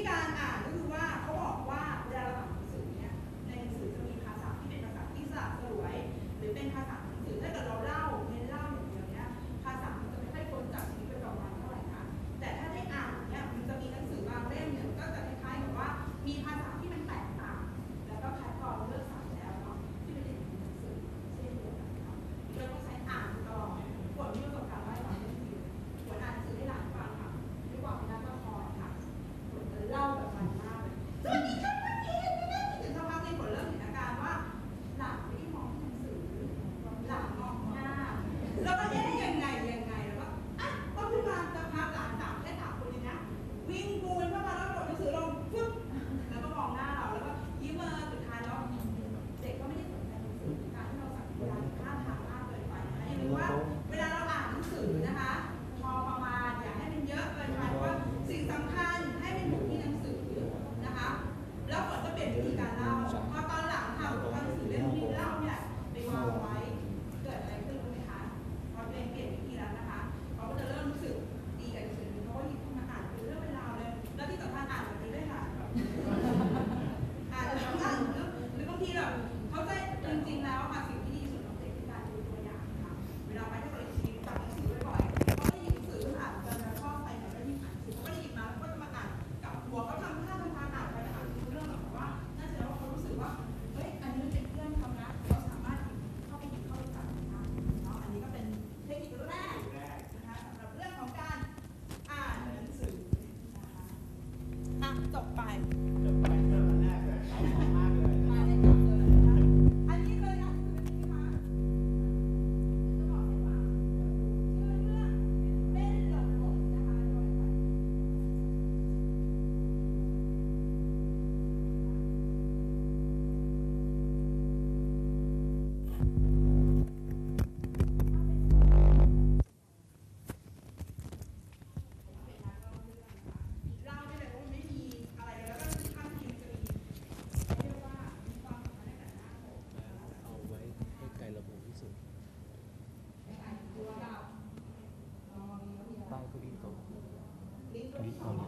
การอ่านก็คือว่าเขาบอกว่าเวลาเราอ่านหนังสือเนี่ยในหนังสือจะมีภาษาที่เป็นภาษาที่สละสลวยหรือเป็นภาษาหนังสือถ้าเกิดเราเล่าเน้นเล่าอย่างเดียวเนี่ยภาษามันจะไม่ค่อยพ้นจากชีวิตประจำวันเท่าไหร่นะแต่ถ้าได้อ่านเนี่ยมันจะมีหนังสือบางเล่มเนี่ยก็จะคล้ายๆกับว่ามีภาษาที่มันแตกต่างแล้วก็แพทย์พอเลือกสรรแล้วเนาะที่ไม่ได้อยู่ในหนังสือเช่นเดียวกันค่ะเราต้องใช้อ่านตลอดฝนมีประสบการณ์ว่าตอนเรียนอยู่ฝนอ่านหนังสือให้หลานฟังค่ะด้วยความเป็นนักละครค่ะฝนจะเล่าแบบมันมากเลยสวัสดีค่ะวันนี้ถึงสักพักในฝนเริ่มเห็นอาการว่าหลานไม่ได้มองที่หนังสือหลานมองหน้าแล้วก็ยังไงแล้วก็อ่ะพอขึ้นมาจะพาหลานแค่3 คนเลยนะวิ่งปูนเข้ามาแล้วกดหนังสือลงฟึ๊บแล้วก็มองหน้าเราแล้วก็ยิ้มมาสุดท้ายแล้วเด็กก็ไม่ได้สนใจหนังสือการที่เราสั่งเวลาท่าทางมากเกินไปนะอย่าลืมว่าเวลาเราอ่านหนังสือนะคะพอประมาณอย่าให้มันเยอะเกินไปเพราะว่าสิ่งสำคัญให้มันอยู่ที่หนังสือนะคะแล้วฝนจะเปลี่ยนวิธีการเล่าพอตอนหลังทำหนังสือเล่มที่เล่าเนี่ยไปวางไว้เกิดอะไรขึ้นรู้ไหมคะพอเปลี่ยนวิธีแล้วนะคะเขาก็จะเริ่มรู้สึกดีกับหนังสือเขาก็หยิบขึ้นมาอ่านเป็นเรื่องเป็นราวเลยแล้วที่สำคัญอ่านแบบนี้ด้วยค่ะอ่านแล้วอ่านหรือบางทีแบบเขาจะจริงๆแล้วค่ะสิ่งที่ดีที่สุดของเด็กคือการดูตัวอย่างค่ะเวลาไปที่เราชีวิตจับหนังสือบ่อยๆเขาจะหยิบหนังสืออ่านจนจะชอบไปไหนก็หยิบอ่านหนังสือเขาก็จะหยิบมาแล้วก็จะมาอ่านกับหัวเขาทำท่าอ่านไปอ่านดูเรื่องแบบว่าน่าจะแล้วเขารู้สึกว่าเฮ้ยอันนี้มันเป็นเพื่อนเขานะเขาสามารถเข้าไปหยิบเข้าไปจับได้เนาะอันนี้ก็เป็นเทคนิคแรกนะคะสำหรับเรื่องของการอ่านหนังสือนะคะอ่ะจบไปเรื่องแรกเลยมากเลยมาเลยจบเลยนะคะอันนี้เลยนะคือเป็นยังไงคะจะบอกให้ฟังชื่อเรื่องเป็นหลงนะคะโดยใครเราเนี่ยแหละว่าไม่มีอะไรแล้วก็ข้ามทีมจะมีเรียกว่ามีความสัมพันธ์ในแต่หน้าผมเอาไว้ให้ไกลระบุที่สุดตัวเราป้ายก็วิ่งตรงลิ้นตัวที่สอง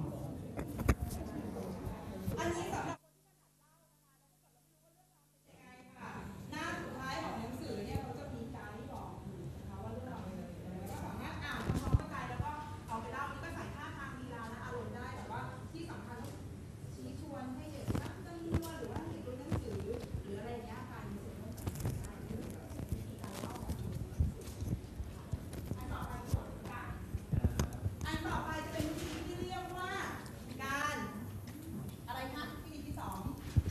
อันนี้สำหรับคนที่ถนัดเล่านะคะแล้วถ้าเกิดเราไม่รู้ว่าเรื่องราวเป็นยังไงค่ะหน้าสุดท้ายของหนังสือเนี่ยเขาจะมีการที่บอกนะคะว่าเรื่องราวเป็นยังไงแล้วก็สามารถอ่านทำความเข้าใจแล้วก็เอาไปเล่านี่ก็ใส่ท่าทางลีลาและอารมณ์ได้แต่ว่าที่สำคัญต้องชี้ชวนให้เด็กนักจำนวนหรือว่าให้เด็กรู้หนังสือหรืออะไรอย่างเงี้ยการมีส่วนร่วมกับได้นี่คือวิธีการเล่าของอันต่อไปก่อนค่ะอันต่อไปจะเป็นวิธีที่เรียกว่าการอะไรคะวิธีที่ 2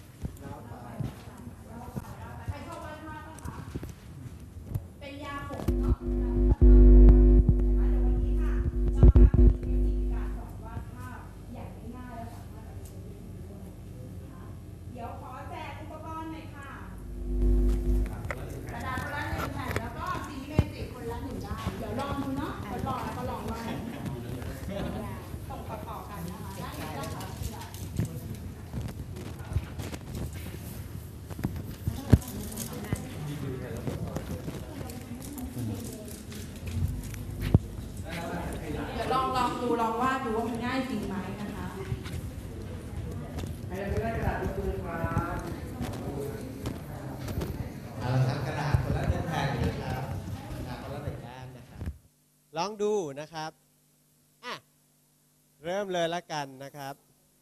ใครชอบวาดภาพบ้างคะเป็นยาผมเนาะนะคะเดี๋ยววันนี้ค่ะเราจะมีเทคนิคการสอนวาดภาพอย่างง่ายๆและสามารถเอาไปใช้ได้จริงด้วยนะคะเดี๋ยวขอแจกอุปกรณ์หน่อยค่ะกระดาษคนละ1 แผ่นแล้วก็สีเมจิกคนละ1 ด้านเดี๋ยวลองดูเนาะทดลองแล้วก็ลองวาดส่งต่อๆกันนะคะด้านนี้ด้านขวาเดี๋ยวลองดูลองวาดดูว่ามันง่ายจริงไหมนะคะเอาละครับกระดาษคนละ1 แผ่นนะครับกระดาษคนละ1 ด้านนะครับลองดูนะครับอ่ะเริ่มเลยละกันนะครับ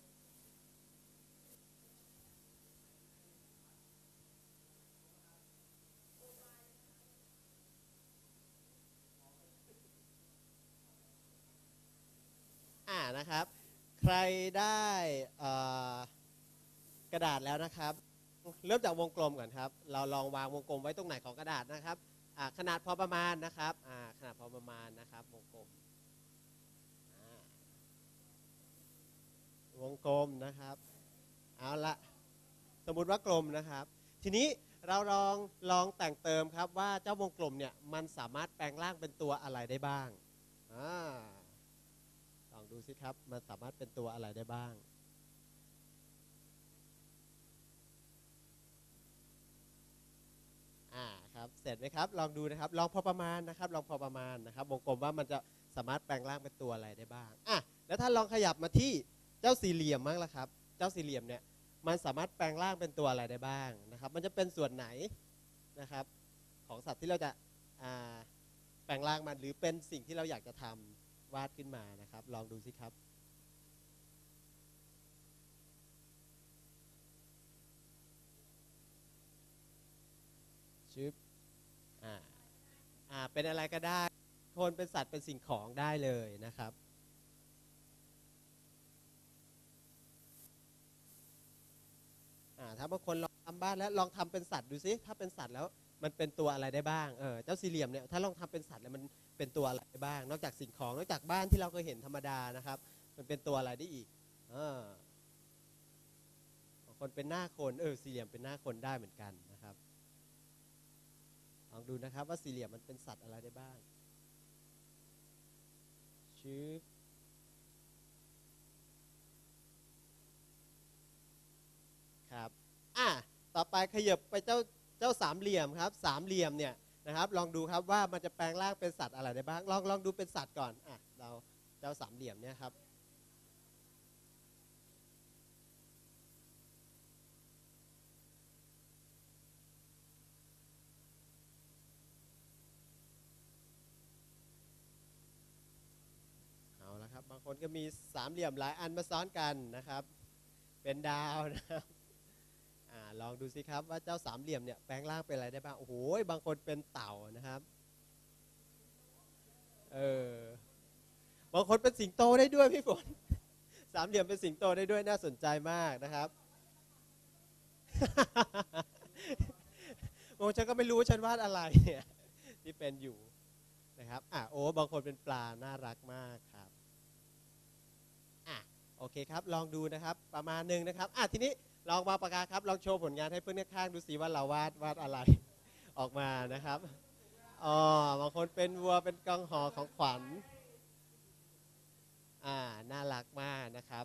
นะครับใครได้กระดาษแล้วนะครับเริ่มจากวงกลมก่อนครับเราลองวางวงกลมไว้ตรงไหนของกระดาษนะครับขนาดพอประมาณนะครับขนาดพอประมาณนะครับวงกลมนะครับเอาละสมมุติว่ากลมนะครับทีนี้เราลองแต่งเติมครับว่าเจ้าวงกลมเนี่ยมันสามารถแปลงร่างเป็นตัวอะไรได้บ้างลองดูสิครับมันสามารถเป็นตัวอะไรได้บ้างครับเสร็จไหมครับลองดูนะครับลองพอประมาณนะครับลองพอประมาณนะครับวงกลมว่ามันจะสามารถแปลงร่างเป็นตัวอะไรได้บ้างแล้วถ้าลองขยับมาที่เจ้าสี่เหลี่ยมมั้งล่ะครับเจ้าสี่เหลี่ยมเนี่ยมันสามารถแปลงร่างเป็นตัวอะไรได้บ้างนะครับมันจะเป็นส่วนไหนนะครับของสัตว์ที่เราจะแปลงร่างมันหรือเป็นสิ่งที่เราอยากจะทำวาดขึ้นมานะครับลองดูสิครับเป็นอะไรก็ได้คนเป็นสัตว์เป็นสิ่งของได้เลยนะครับถ้าบางคนลองทำบ้านแล้วลองทำเป็นสัตว์ดูสิถ้าเป็นสัตว์แล้วมันเป็นตัวอะไรได้บ้างเจ้าสี่เหลี่ยมเนี่ยถ้าลองทำเป็นสัตว์แล้วมันเป็นตัวอะไรได้บ้างนอกจากสิ่งของนอกจากบ้านที่เราเคยเห็นธรรมดานะครับมันเป็นตัวอะไรได้อีกบางคนเป็นหน้าคนสี่เหลี่ยมเป็นหน้าคนได้เหมือนกันนะครับลองดูนะครับว่าสี่เหลี่ยมมันเป็นสัตว์อะไรได้บ้างครับต่อไปขยับไปเจ้าสามเหลี่ยมครับสามเหลี่ยมเนี่ยนะครับลองดูครับว่ามันจะแปลงร่างเป็นสัตว์อะไรได้บ้างลองดูเป็นสัตว์ก่อนเราเจ้าสามเหลี่ยมเนี่ยครับเอาละครับบางคนก็มีสามเหลี่ยมหลายอันมาซ้อนกันนะครับเป็นดาวนะครับลองดูสิครับว่าเจ้าสามเหลี่ยมเนี่ยแปลงร่างเป็นอะไรได้บ้างโอ้โหบางคนเป็นเต่านะครับบางคนเป็นสิงโตได้ด้วยพี่ฝนสามเหลี่ยมเป็นสิงโตได้ด้วยน่าสนใจมากนะครับบางฉันก็ไม่รู้ว่าฉันวาดอะไรเนี่ยที่เป็นอยู่นะครับบางคนเป็นปลาน่ารักมากครับโอเคครับลองดูนะครับประมาณนึงนะครับทีนี้ลองมาปากกาครับลองโชว์ผลงานให้เพื่อนข้างๆดูสิว่าเราวาดอะไรออกมานะครับบางคนเป็นวัวเป็นกองห่อของขวัญน่ารักมากนะครับ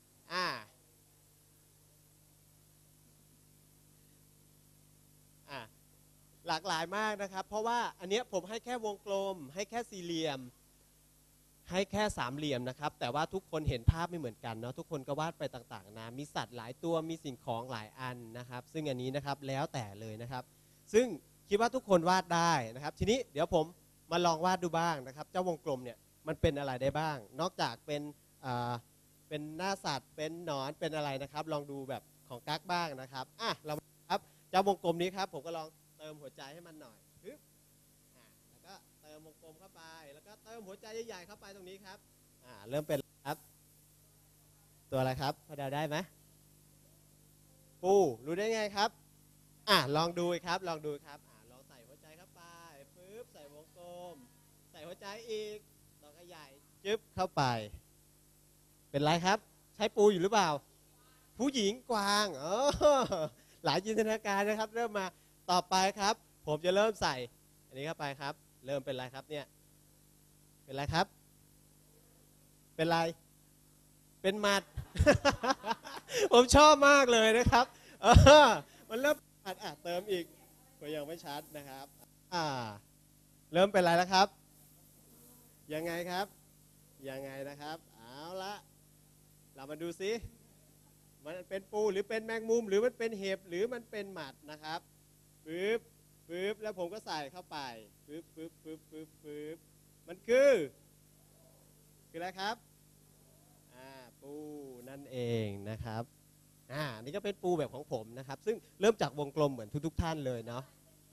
หลากหลายมากนะครับเพราะว่าอันนี้ผมให้แค่วงกลมให้แค่สี่เหลี่ยมให้แค่สามเหลี่ยมนะครับแต่ว่าทุกคนเห็นภาพไม่เหมือนกันเนาะทุกคนก็วาดไปต่างๆนะมีสัตว์หลายตัวมีสิ่งของหลายอันนะครับซึ่งอันนี้นะครับแล้วแต่เลยนะครับซึ่งคิดว่าทุกคนวาดได้นะครับทีนี้เดี๋ยวผมมาลองวาดดูบ้างนะครับเจ้าวงกลมเนี่ยมันเป็นอะไรได้บ้างนอกจากเป็นหน้าสัตว์เป็นหนอนเป็นอะไรนะครับลองดูแบบของกั๊กบ้างนะครับเราครับเจ้าวงกลมนี้ครับผมก็ลองเติมหัวใจให้มันหน่อยแล้วก็เติมวงกลมเข้าไปแล้วก็เติมหัวใจใหญ่ๆเข้าไปตรงนี้ครับเริ่มเป็นครับตัวอะไรครับพอเดาได้ไหมปูรู้ได้ไงครับลองดูครับลองดูครับลองใส่หัวใจเข้าไปปึ๊บใส่วงกลมใส่หัวใจอีกดอกใหญ่จึ๊บเข้าไปเป็นไรครับใช้ปูอยู่หรือเปล่าผู้หญิงกวางหลายจินตนาการนะครับเริ่มมาต่อไปครับผมจะเริ่มใส่อันนี้เข้าไปครับเริ่มเป็นไรครับเนี่ยเป็นไรครับเป็นไรเป็นหมัด ผมชอบมากเลยนะครับมันเริ่มหมัดเติมอีกก็ยังไม่ชัดนะครับเริ่มเป็นไรแล้วครับยังไงครับยังไงนะครับเอาละเรามาดูซิมันเป็นปูหรือเป็นแมงมุมหรือมันเป็นเห็บหรือมันเป็นหมัดนะครับปึ๊บปึ๊บแล้วผมก็ใส่เข้าไปปึ๊บปึ๊บปึ๊บปึ๊บปึ๊บมันคืออะไรครับปูนั่นเองนะครับนี่ก็เป็นปูแบบของผมนะครับซึ่งเริ่มจากวงกลมเหมือนทุกท่านเลยเนาะ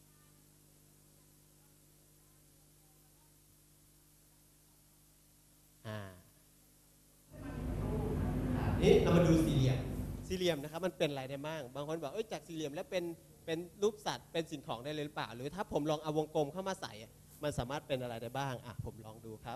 นี่เรามาดูสี่เหลี่ยมนะครับมันเป็นอะไรได้บ้างบางคนบอกจากสี่เหลี่ยมแล้วเป็นรูปสัตว์เป็นสิ่งของได้เลยหรือเปล่าหรือถ้าผมลองเอาวงกลมเข้ามาใส่มันสามารถเป็นอะไรได้บ้างผมลองดูครับ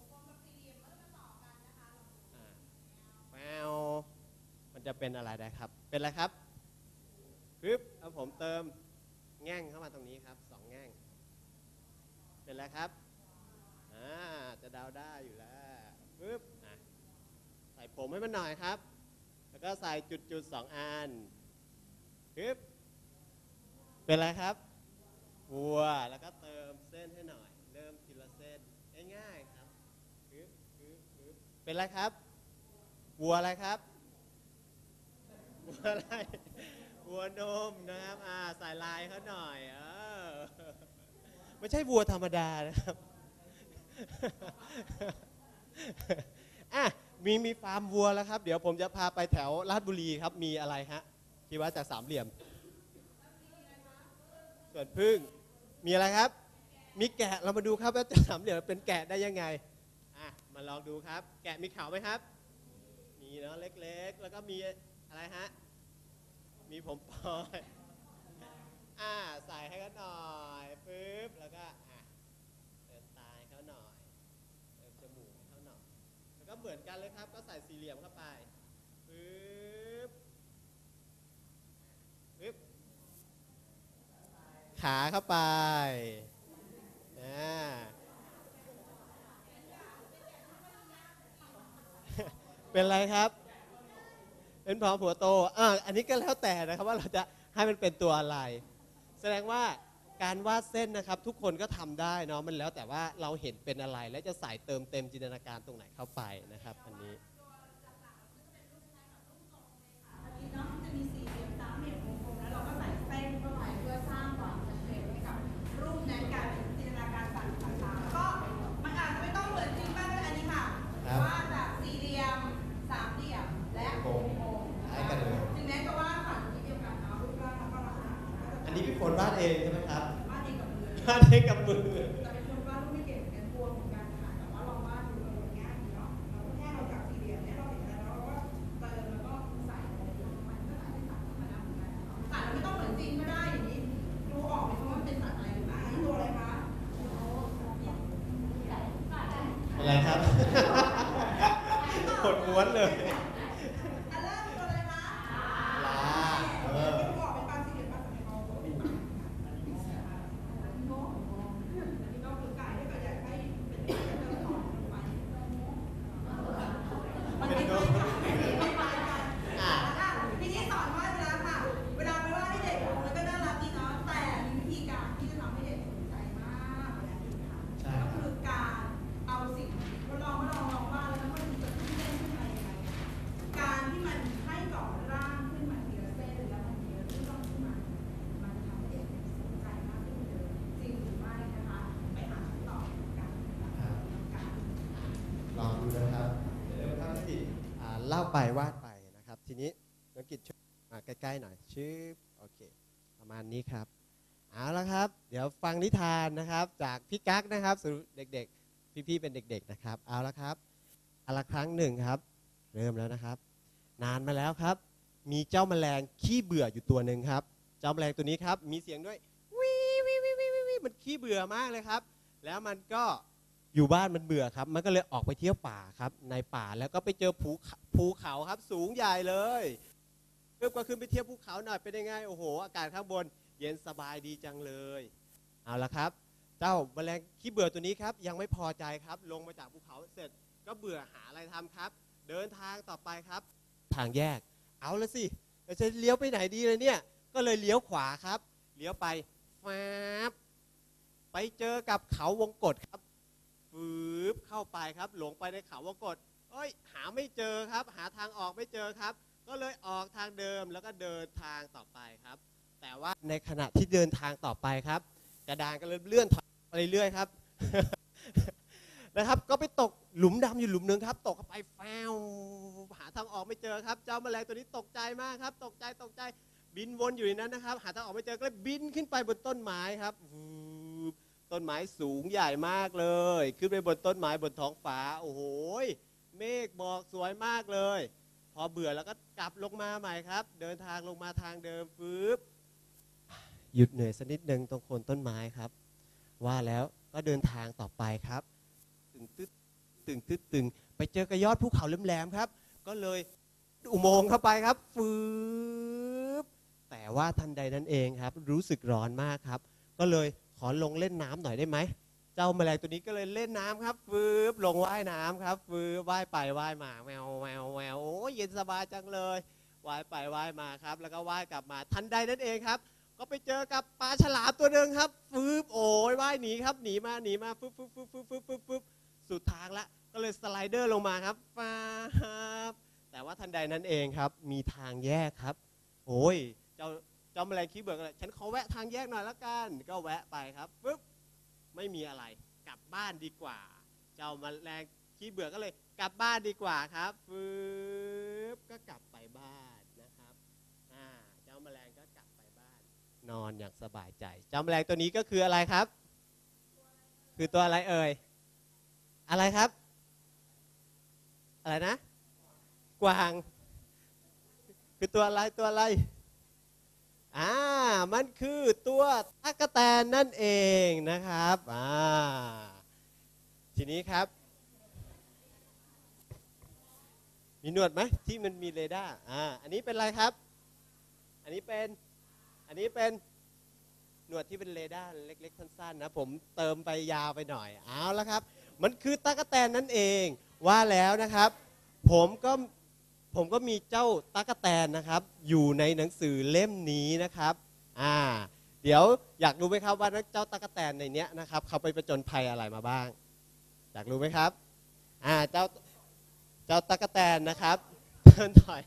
มันจะเป็นอะไรได้ครับเป็นอะไรครับปึ๊บแล้วผมเติมแง่งเข้ามาตรงนี้ครับ2แง่งเป็นอะไรครับจะเดาได้อยู่แล้วปึ๊บใส่ผมให้มันหน่อยครับแล้วก็ใส่จุด2อันปึ๊บเป็นอะไรครับวัวแล้วก็เติมเส้นให้หน่อยเริ่มทีละเส้นง่ายๆครับปึ๊บปึ๊บปึ๊บเป็นอะไรครับวัวอะไรครับวัวอะไรวัวนมนะครับใส่ลายเขาหน่อยไม่ใช่วัวธรรมดานะครับมีฟาร์มวัวแล้วครับเดี๋ยวผมจะพาไปแถวราชบุรีครับมีอะไรฮะคิดว่าจากสามเหลี่ยมส่วนพึ่งมีอะไรครับมีแกะเรามาดูครับว่าจากสามเหลี่ยมเป็นแกะได้ยังไงมาลองดูครับแกะมีเขาไหมครับมีเนาะเล็กๆแล้วก็มีอะไรฮะมีผมปล่อยใส่ให้เขาหน่อยปึ๊บแล้วก็เติมตาให้เขาหน่อยเติมจมูกให้เขาหน่อยแล้วก็เหมือนกันเลยครับก็ใส่สี่เหลี่ยมเข้าไปปึ๊บปึ๊บขาเข้าไปเป็นไรครับเป็นผอมหัวโตอันนี้ก็แล้วแต่นะครับว่าเราจะให้มันเป็นตัวอะไรแสดงว่าการวาดเส้นนะครับทุกคนก็ทำได้เนาะมันแล้วแต่ว่าเราเห็นเป็นอะไรและจะใส่เติมเต็มจินตนาการตรงไหนเข้าไปนะครับอันนี้จะมีสี่เหลี่ยมสามเหลี่ยมวงกลมแล้วเราก็ใส่เส้นเข้าไปเพื่อสร้างความชัดเจนให้กับรูปนั้นกลายเป็นจินตนาการต่างๆก็มันอาจจะไม่ต้องเหมือนจริงมากเลยอันนี้ค่ะว่าจากสี่เหลี่ยมสามเหลี่ยมและวงกลมถึงแม้จะวาดผ่านที่เดียวกันเนาะรูปร่างแล้วก็ลักษณะอันนี้พี่ฝนวาดเองใช่ไหมครับวาดเองกับมือแต่เป็นคนวาดรูปไม่เก่งกันกลัวเหมือนกันค่ะแต่ว่าเราวาดดูง่ายเนาะเราแค่เราจากสี่เหลี่ยมเนี่ยเราเห็นแล้วเราก็เติมแล้วก็ใส่อะไรอย่างมันก็ได้สัตว์ธรรมดาเหมือนกันใส่แล้วไม่ต้องเหมือนจริงก็ได้อย่างนี้ดูออกไหมว่ามันเป็นสัตว์อะไรหรือเปล่าตัวอะไรคะอะไรครับกดม้วนเลยเล่าไปวาดไปนะครับทีนี้น้องกิจช่วยมาใกล้ๆหน่อยชื่อโอเคประมาณนี้ครับเอาละครับเดี๋ยวฟังนิทานนะครับจากพี่กั๊กนะครับสู่เด็กๆพี่ๆเป็นเด็กๆนะครับเอาละครับอาละครั้งหนึ่งครับเริ่มแล้วนะครับนานมาแล้วครับมีเจ้าแมลงขี้เบื่ออยู่ตัวหนึ่งครับเจ้าแมลงตัวนี้ครับมีเสียงด้วยวิวมันขี้เบื่อมากเลยครับแล้วมันก็อยู่บ้านมันเบื่อครับมันก็เลยออกไปเที่ยวป่าครับในป่าแล้วก็ไปเจอภูเขาครับสูงใหญ่เลยเพิ่มก็ขึ้นไปเที่ยวภูเขาหน่อยเป็นยังไงโอ้โหอากาศข้างบนเย็นสบายดีจังเลยเอาละครับเจ้าแมลงขี้เบื่อตัวนี้ครับยังไม่พอใจครับลงมาจากภูเขาเสร็จก็เบื่อหาอะไรทำครับเดินทางต่อไปครับทางแยกเอาละสิจะเลี้ยวไปไหนดีเลยเนี่ยก็เลยเลี้ยวขวาครับเลี้ยวไปไปเจอกับเขาวงกตครับเข้าไปครับหลงไปในเขาวงกตหาไม่เจอครับหาทางออกไม่เจอครับก็เลยออกทางเดิมแล้วก็เดินทางต่อไปครับแต่ว่าในขณะที่เดินทางต่อไปครับกระดานก็เลื่อนถอยไปเรื่อยๆครับ นะครับก็ไปตกหลุมดำอยู่หลุมนึงครับตกเข้าไปหาทางออกไม่เจอครับเจ้าแมลงตัวนี้ตกใจมากครับตกใจบินวนอยู่ในนั้นนะครับหาทางออกไม่เจอก็เลยบินขึ้นไปบนต้นไม้ครับต้นไม้สูงใหญ่มากเลยขึ้นไปบนต้นไม้บนท้องฟ้าโอ้โหเมฆหมอกสวยมากเลยพอเบื่อแล้วก็กลับลงมาใหม่ครับเดินทางลงมาทางเดิมหยุดเหนื่อยสักนิดนึงตรงโคนต้นไม้ครับว่าแล้วก็เดินทางต่อไปครับตึงไปเจอกระยอดภูเขาแหลมๆครับก็เลยอุโมงค์เข้าไปครับแต่ว่าทันใดนั้นเองครับรู้สึกร้อนมากครับก็เลยขอลงเล่นน้ำหน่อยได้ไหมเจ้าแมลงตัวนี้ก็เลยเล่นน้ำครับลงว่ายน้ำครับว่ายไปว่ายมาแมวโอ้เย็นสบายจังเลยว่ายไปว่ายมาครับแล้วก็ว่ายกลับมาทันใดนั้นเองครับก็ไปเจอกับปลาฉลามตัวนึงครับโอ้ยว่ายหนีครับหนีมาสุดทางละก็เลยสไลเดอร์ลงมาครับแต่ว่าทันใดนั้นเองครับมีทางแยกครับโอ้ยเจ้าแมลงขี้เบื่อเลยฉันขอแวะทางแยกหน่อยละกันก็แวะไปครับปึ๊บไม่มีอะไรกลับบ้านดีกว่าเจ้าแมลงขี้เบื่อก็เลยกลับบ้านดีกว่าครับปึ๊บก็กลับไปบ้านนะครับเจ้าแมลงก็กลับไปบ้านนอนอย่างสบายใจเจ้าแมลงตัวนี้ก็คืออะไรครับคือตัวอะไรเอ่ยอะไรครับอะไรนะกวางคือตัวอะไรมันคือตัวตั๊กแตนนั่นเองนะครับทีนี้ครับมีหนวดไหมที่มันมีเรดาร์อันนี้เป็นอะไรครับอันนี้เป็นหนวดที่เป็นเรดาร์เล็กๆสั้นๆนะผมเติมไปยาวไปหน่อยเอาละครับมันคือตั๊กแตนนั่นเองว่าแล้วนะครับผมก็มีเจ้าตั๊กแตนนะครับอยู่ในหนังสือเล่มนี้นะครับเดี๋ยวอยากรู้ไหมครับว่าเจ้าตั๊กแตนในนี้นะครับเขาไปผจญภัยอะไรมาบ้างอยากรู้ไหมครับเจ้าตั๊กแตนนะครับเพิ่นถอย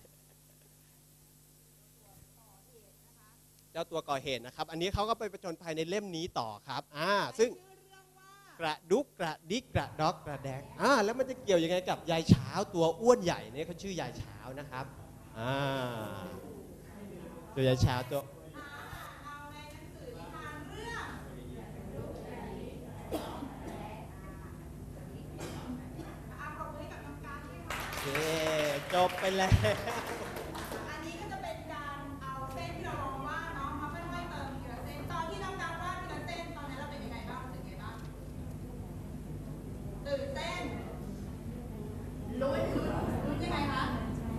เจ้าตัวก่อเหตุนะครับอันนี้เขาก็ไปผจญภัยในเล่มนี้ต่อครับซึ่งกระดุกกระดิกกระดอกกระแดกแล้วมันจะเกี่ยวยังไงกับยายเช้าตัวอ้วนใหญ่เนี่ยเขาชื่อยายเช้านะครับตัวยายเช้าตัวจบไปแล้วอันนี้ก็จะเป็นการเอาเส้นที่เราลองวาดเนาะมาค่อยๆเติมทีละเส้นตอนที่น้องการวาดทีละเส้นตอนนั้นเราเป็นยังไงบ้างรู้สึกยังไงบ้างตื่นเต้นลุ้นยังไงคะ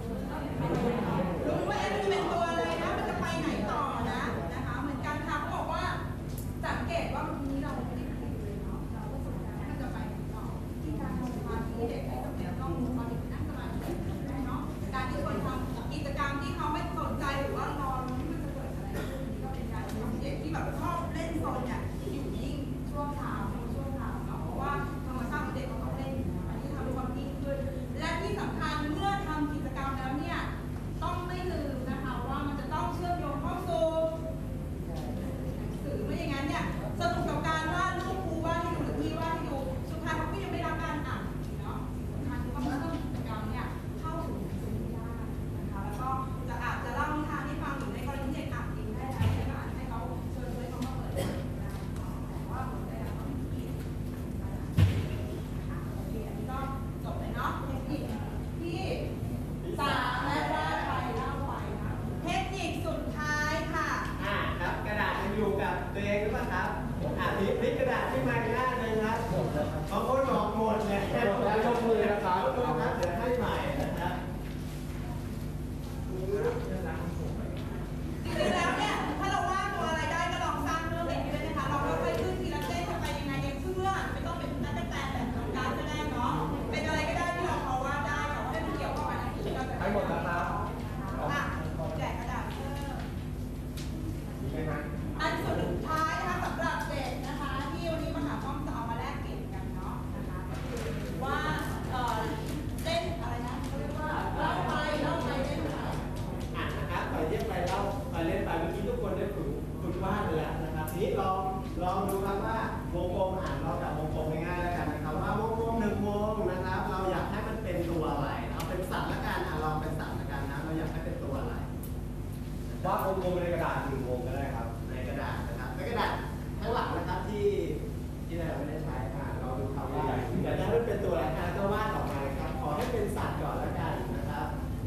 ลุ้นว่ามันจะเป็นตัวอะไรนะมันจะไปไหนต่อนะคะเหมือนกันค่ะเขาบอกว่าสังเกตว่าวันนี้เราไม่ได้คุยเลยเนาะเราก็สนใจมันจะไปไหนต่อที่การทำสมาธิเด็กให้กับเด็กต้องรู้ว่าเด็กนั่งสมาธิได้เนาะการที่คนทำกิจกรรมที่เขาไม่สนใจหรือว่ารอที่มันจะเกิดอะไรขึ้นนี่ก็เป็นการทำเด็กที่แบบชอบเล่นโซนเนี่ยอยู่นิ่งชั่วคราวเนาะเพราะว่าธรรมชาติของเด็กเขาต้องเล่นอันนี้ทำให้ความนิ่งขึ้นและที่สำคัญเมื่อทำกิจกรรมแล้วเนี่ยต้องไม่ลืมนะคะว่ามันจะต้องเชื่อมโยงเข้าสู่สื่อไม่อย่างนั้นเนี่ยสนุกกับการวาดรูปครูวาดให้ดูหรือพี่วาดให้ดูสุดท้ายเขาก็ยังไม่รับการอ่านเนาะสำคัญคือว่ามันต้องกิจกรรมเนี่ยเข้าสู่สื่อได้นะคะแล้วก็อาจจะเล่านิทานให้ฟังหรือในกรณีเด็กอ่านจริงได้แล้วก็อ่านให้เขาเชิญเลยเขามาเปิดได้แต่ว่าผมได้รับความคิดโอเคอันนี้ก็จบเลยเนาะเทคนิคที่3และว่าไปเล่าไปนะเทคนิคสุดท้ายค่ะครับกระดาษยังอยู่กับตัวเองหรือเปล่าครับพลิกกระดาษที่มาหน้าเลยครับบางคนบอกหมดเลยแล้วยกมือนะครับเดี๋ยวให้ใหม่นะครับจริงๆแล้วเนี่ยถ้าเราวาดตัวอะไรได้ก็ลองสร้างเรื่องเองด้วยนะคะเราค่อยๆขึ้นทีละเส้นจะไปยังไงยังเชื่อไม่ต้องเป็นตั๊กแตนแบบของการก็ได้เนาะเป็นอะไรก็ได้ที่เราพอวาดได้แต่ว่าให้มันเกี่ยวข้องกับหนังสือเราจะให้หมดแล้วครับแจกกระดาษเพิ่มอันสุดท้ายนะคะสำหรับเด็กนะคะที่วันนี้มหาป้อมจะเอามาแลกเปลี่ยนกันเนาะนะคะก็คือว่าเต้นอะไรนะเขาเรียกว่าเล่าไปเล่นไปนะครับไปเล่นไปเล่าไปเล่นไปเมื่อกี้ทุกคนได้ฝึกวาดไปแล้วนะครับทีนี้ลองดูครับว่าวงกลมเราจับวงกลมง่ายๆแล้วกันนะครับว่าวงกลม1 วงนะครับเราอยากให้มันเป็นตัวอะไรเอาเป็นสัตว์ละกันลองเป็นสัตว์ละกันนะเราอยากให้เป็นตัวอะไรวาดวงกลมในกระดาษ1 วงก็ได้ครับในกระดาษนะครับในกระดาษข้างหลังนะครับที่เราไม่ได้ใช้เราดูครับว่าอยากให้มันเป็นตัวอะไรก็วาดออกมาครับขอให้เป็นสัตว์ก่อนละกันนะครับ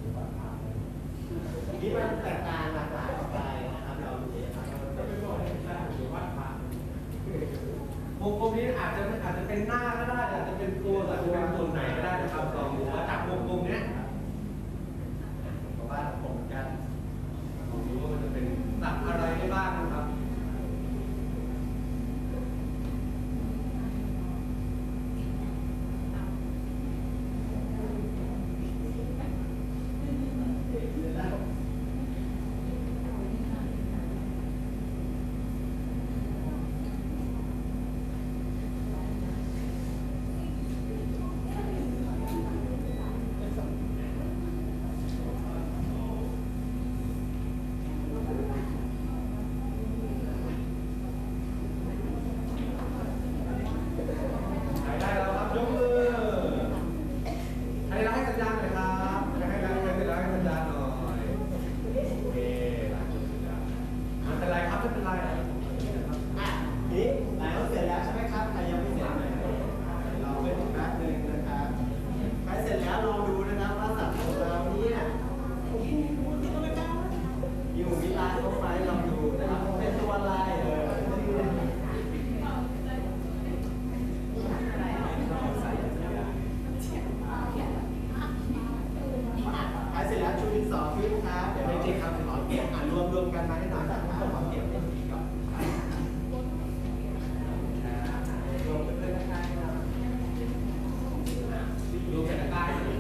นี่มันแตกต่างหลากหลายออกไปนะครับเราดูนะครับจะเป็นตัวอะไรก็ได้หรือวาดผ่านวงกลมนี้อาจจะเป็นหน้าก็ได้อาจจะเป็นตัวแต่เป็นส่วนไหนก็ได้นะครับลองดูว่าจากวงกลมนี้วาดผมกันลองดูว่ามันจะเป็นสัตว์อะไรได้บ้างนะครับมีหูมีตาเข้าไปลองดูนะครับเป็นตัวอะไรเสร็จแล้วชูดินสอขึ้นครับเดี๋ยวจริงๆครับขอเก็บรวมกันมาให้หน่อยครับขอเก็บเป็นสีก่อนรวมกันเลยนะครับรวมกันได้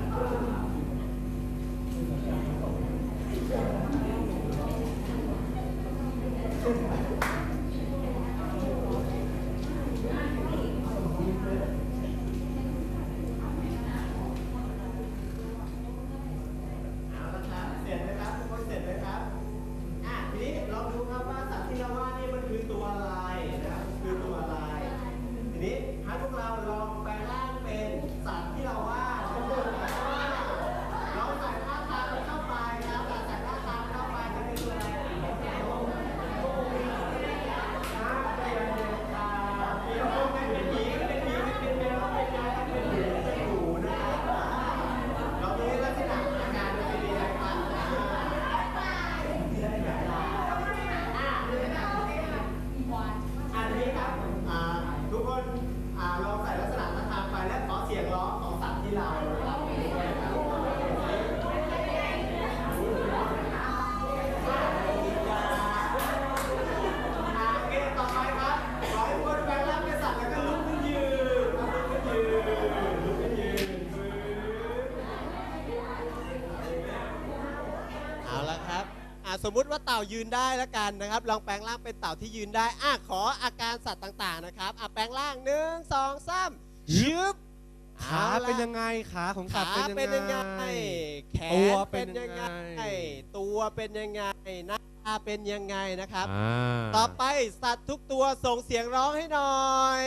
สมมุติว่าเต่ายืนได้แล้วกันนะครับลองแปลงร่างเป็นเต่าที่ยืนได้ขออาการสัตว์ต่างๆนะครับแปลงร่าง1 2 3ยืบขาเป็นยังไงขาของสัตว์เป็นยังไงแขนตัวเป็นยังไงตัวเป็นยังไงหน้าตาเป็นยังไงนะครับต่อไปสัตว์ทุกตัวส่งเสียงร้องให้หน่อย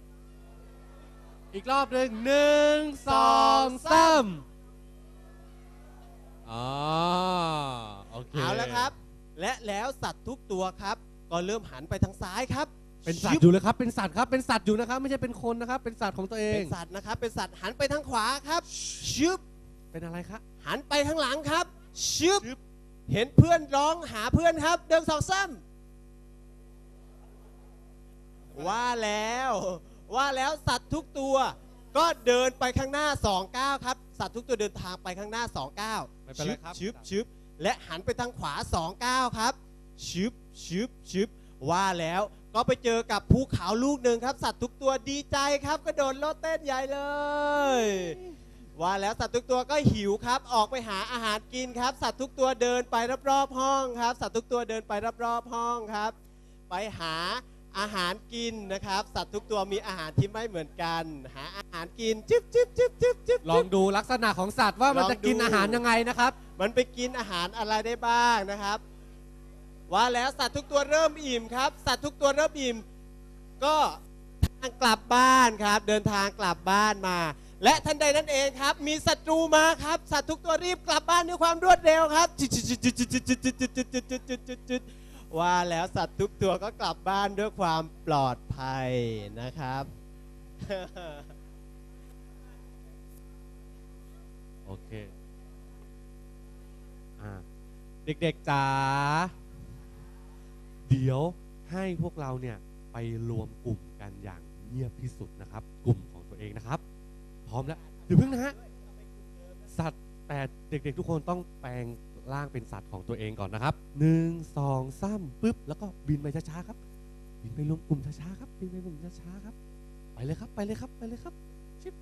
อีกรอบหนึ่ง1 2 3เอาแล้วครับและแล้วสัตว์ทุกตัวครับก็เริ่มหันไปทางซ้ายครับเป็นสัตว์อยู่เลยครับเป็นสัตว์ครับเป็นสัตว์อยู่นะครับไม่ใช่เป็นคนนะครับเป็นสัตว์ของตัวเองเป็นสัตว์นะครับเป็นสัตว์หันไปทางขวาครับชึบเป็นอะไรครับหันไปทางหลังครับชึบเห็นเพื่อนร้องหาเพื่อนครับ1 2 3ว่าแล้วสัตว์ทุกตัวก็เดินไปข้างหน้า2 ก้าวครับสัตว์ทุกตัวเดินทางไปข้างหน้า2 ก้าวชึบและหันไปทางขวา2 ก้าวครับชึบว่าแล้วก็ไปเจอกับภูเขาลูกหนึ่งครับสัตว์ทุกตัวดีใจครับกระโดดโลดเต้นใหญ่เลยว่าแล้วสัตว์ทุกตัวก็หิวครับออกไปหาอาหารกินครับสัตว์ทุกตัวเดินไปรอบๆห้องครับสัตว์ทุกตัวเดินไปรอบๆห้องครับไปหาอาหารกินนะครับสัตว์ทุกตัวมีอาหารที่ไม่เหมือนกันหาอาหารกินจึ๊บลองดูลักษณะของสัตว์ว่ามันจะกินอาหารยังไงนะครับมันไปกินอาหารอะไรได้บ้างนะครับว่าแล้วสัตว์ทุกตัวเริ่มอิ่มครับสัตว์ทุกตัวเริ่มอิ่มก็ทางกลับบ้านครับเดินทางกลับบ้านมาและทันใดนั้นเองครับมีศัตรูมาครับสัตว์ทุกตัวรีบกลับบ้านด้วยความรวดเร็วครับว่าแล้วสัตว์ทุกตัวก็กลับบ้านด้วยความปลอดภัยนะครับโอเคเด็กๆจ๋าเดี๋ยวให้พวกเราเนี่ยไปรวมกลุ่มกันอย่างเงียบที่สุดนะครับกลุ่มของตัวเองนะครับพร้อมแล้วเดี๋ยวเพิ่งนะฮะสัตว์แต่เด็กๆทุกคนต้องแปลงร่างเป็นสัตว์ของตัวเองก่อนนะครับ1 2 3ปึ๊บแล้วก็บินไปช้าๆครับบินไปรวมกลุ่มช้าๆครับบินไปรวมช้าๆครับไปเลยครับชิบ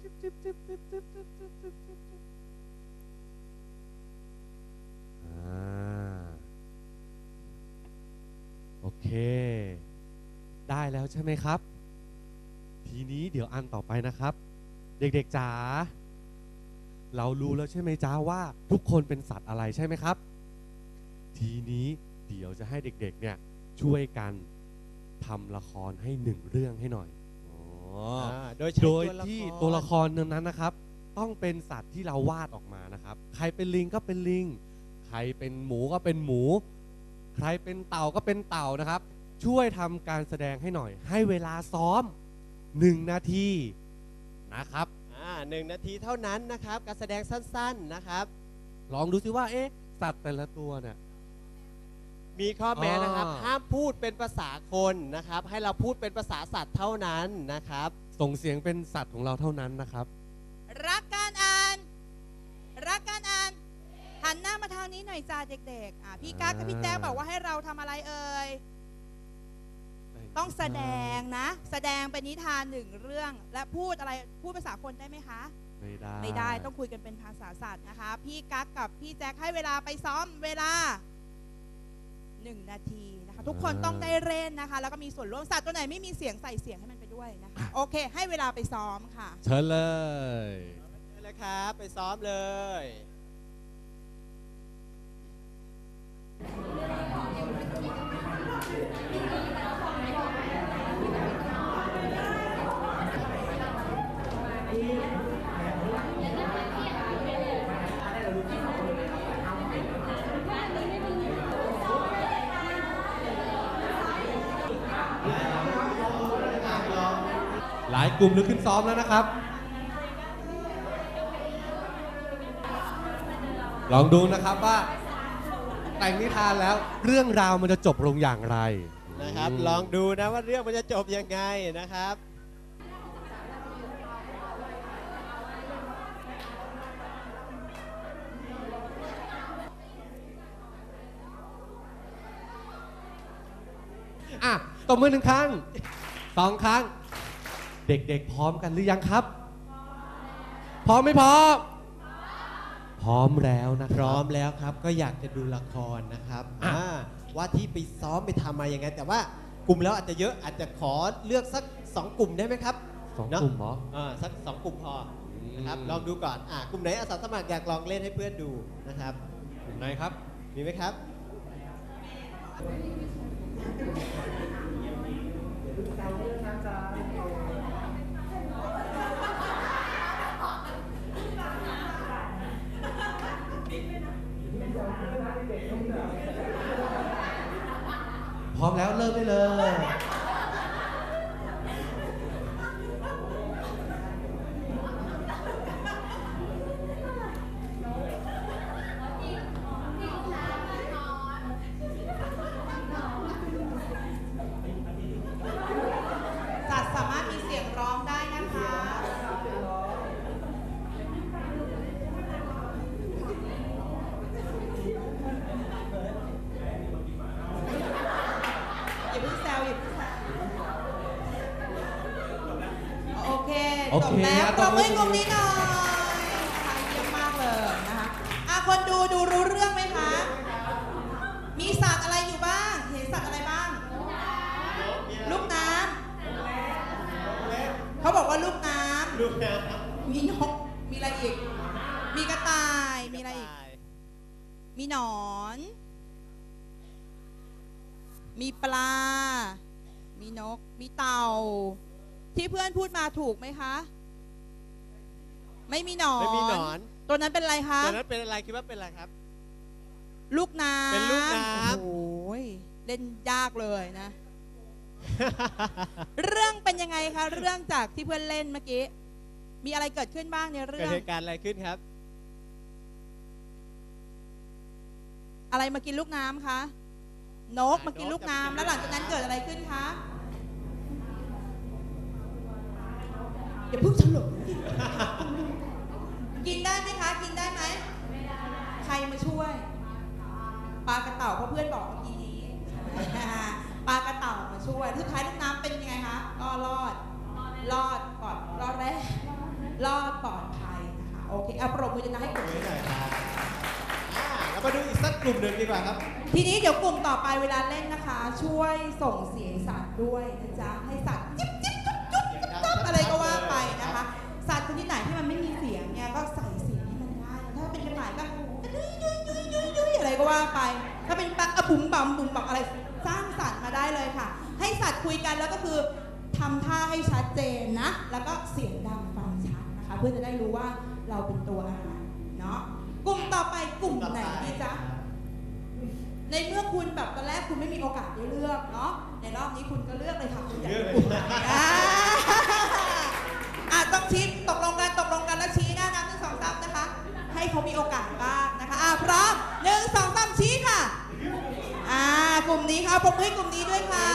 โอเคได้แล้วใช่ไหมครับทีนี้เดี๋ยวอันต่อไปนะครับเด็กๆจ๋าเรารู้แล้วใช่ไหมจ๊ะว่าทุกคนเป็นสัตว์อะไรใช่ไหมครับทีนี้เดี๋ยวจะให้เด็กๆเนี่ยช่วยกันทำละครให้1 เรื่องให้หน่อยโดยที่ตัวละครนั้นนะครับต้องเป็นสัตว์ที่เราวาดออกมานะครับใครเป็นลิงก็เป็นลิงใครเป็นหมูก็เป็นหมูใครเป็นเต่าก็เป็นเต่านะครับช่วยทำการแสดงให้หน่อยให้เวลาซ้อม1 นาทีนะครับ1 นาทีเท่านั้นนะครับการแสดงสั้นๆนะครับลองดูซิว่าสัตว์แต่ละตัวเนี่ยมีข้อแม้นะครับห้ามพูดเป็นภาษาคนนะครับให้เราพูดเป็นภาษาสัตว์เท่านั้นนะครับส่งเสียงเป็นสัตว์ของเราเท่านั้นนะครับรักการอ่านรักการอ่านหันหน้ามาทางนี้หน่อยจ้าเด็กๆพี่กั๊กกับพี่แจ๊คบอกว่าให้เราทำอะไรเอ่ยต้องแสดงนะแสดงเป็นนิทาน1 เรื่องและพูดอะไรพูดภาษาคนได้ไหมคะไม่ได้ต้องคุยกันเป็นภาษาสัตว์นะคะพี่กั๊กกับพี่แจ๊คให้เวลาไปซ้อมเวลา1 นาทีนะคะทุกคนต้องได้เล่นนะคะแล้วก็มีส่วนร่วมสัตว์ตัวไหนไม่มีเสียงใส่เสียงให้มันไปด้วยนะคะโอเคให้เวลาไปซ้อมค่ะเชิญเลยครับไปซ้อมเลยหลายกลุ่มลุกขึ้นซ้อมแล้วนะครับลองดูนะครับว่าแต่งนิทานแล้วเรื่องราวมันจะจบลงอย่างไรนะครับลองดูนะว่าเรื่องมันจะจบยังไงนะครับตบมือ1 ครั้ง2 ครั้งเด็กๆพร้อมกันหรือยังครับพร้อมไม่พร้อมพร้อมแล้วนะพร้อมแล้วครับก็อยากจะดูละครนะครับว่าที่ไปซ้อมไปทำมายังไงแต่ว่ากลุ่มแล้วอาจจะเยอะอาจจะขอเลือกสัก2 กลุ่มได้ไหมครับ 2 กลุ่มเหรอสัก2 กลุ่มพอนะครับลองดูก่อนกลุ่มไหนอาสาสมัครอยากลองเล่นให้เพื่อนดูนะครับกลุ่มไหนครับมีไหมครับพร้อมแล้วเริ่มได้เลยสัตว์สามารถมีเสียงร้องได้นะคะจบแล้วปรบมือตรงนี้หน่อยเยี่ยมมากเลยนะคะคนดูรู้เรื่องไหมคะมีสัตว์อะไรอยู่บ้างเห็นสัตว์อะไรบ้างลูกน้ำเขาบอกว่าลูกน้ำมีนกมีอะไรอีกมีกระต่ายมีอะไรอีกมีหนอนมีปลามีนกมีเต่าที่เพื่อนพูดมาถูกไหมคะไม่มีหนอนตัวนั้นเป็นอะไรคะตัวนั้นเป็นอะไรคิดว่าเป็นอะไรครับลูกน้ำเป็นลูกน้ำโอ้ยเล่นยากเลยนะ เรื่องเป็นยังไงคะเรื่องจากที่เพื่อนเล่นเมื่อกี้มีอะไรเกิดขึ้นบ้างในเรื่องเกิดเหตุการณ์อะไรขึ้นครับอะไรมากินลูกน้ำคะนกมากินลูกน้ำแล้วหลังจากนั้นเกิดอะไรขึ้นคะอย่าเพิ่งฉลบกินได้ไหมคะกินได้ไหมไม่ได้ใครมาช่วยปลากระเต่าเพราะเพื่อนบอกเมื่อกี้นี้ปลากระเต่ามาช่วยสุดท้ายลูกน้ำเป็นยังไงคะก็รอดปลอดรอดแรกรอดปลอดภัยนะคะโอเคปรบมือจะให้กลุ่มนี้หน่อยครับเรามาดูอีกสักกลุ่มหนึ่งดีกว่าครับทีนี้เดี๋ยวกลุ่มต่อไปเวลาเล่นนะคะช่วยส่งเสียงสัตว์ด้วยนะจ๊ะให้สัตว์จิ๊บจิ๊บจุ๊บจุ๊บจุ๊บอะไรก็ว่าไปนะคะสัตว์ชนิดไหนที่มันไม่มีเสียงเนี่ยก็ใส่เสียงให้มันได้ถ้าเป็นกระต่ายก็ยุยอะไรก็ว่าไปถ้าเป็นปลาบุ๋มบั่มบุ๋มบั่มอะไรสร้างสัตว์มาได้เลยค่ะให้สัตว์คุยกันแล้วก็คือทำท่าให้ชัดเจนนะแล้วก็เสียงดังฟังชัดนะคะเพื่อจะได้รู้ว่าเราเป็นตัวอะไรเนาะกลุ่มต่อไปกลุ่มไหนดีจ๊ะในเมื่อคุณแบบตอนแรกคุณไม่มีโอกาสได้เลือกเนาะในรอบนี้คุณก็เลือกเลยค่ะคุณอยากกลุ่มไหนต้องชี้ตกลงกันแล้วชี้หน้านับ1 2 3นะคะให้เขามีโอกาสบ้างนะคะพร้อม1 2 3ชี้ค่ะกลุ่มนี้ค่ะปรบมือให้กลุ่มนี้ด้วยค่ะ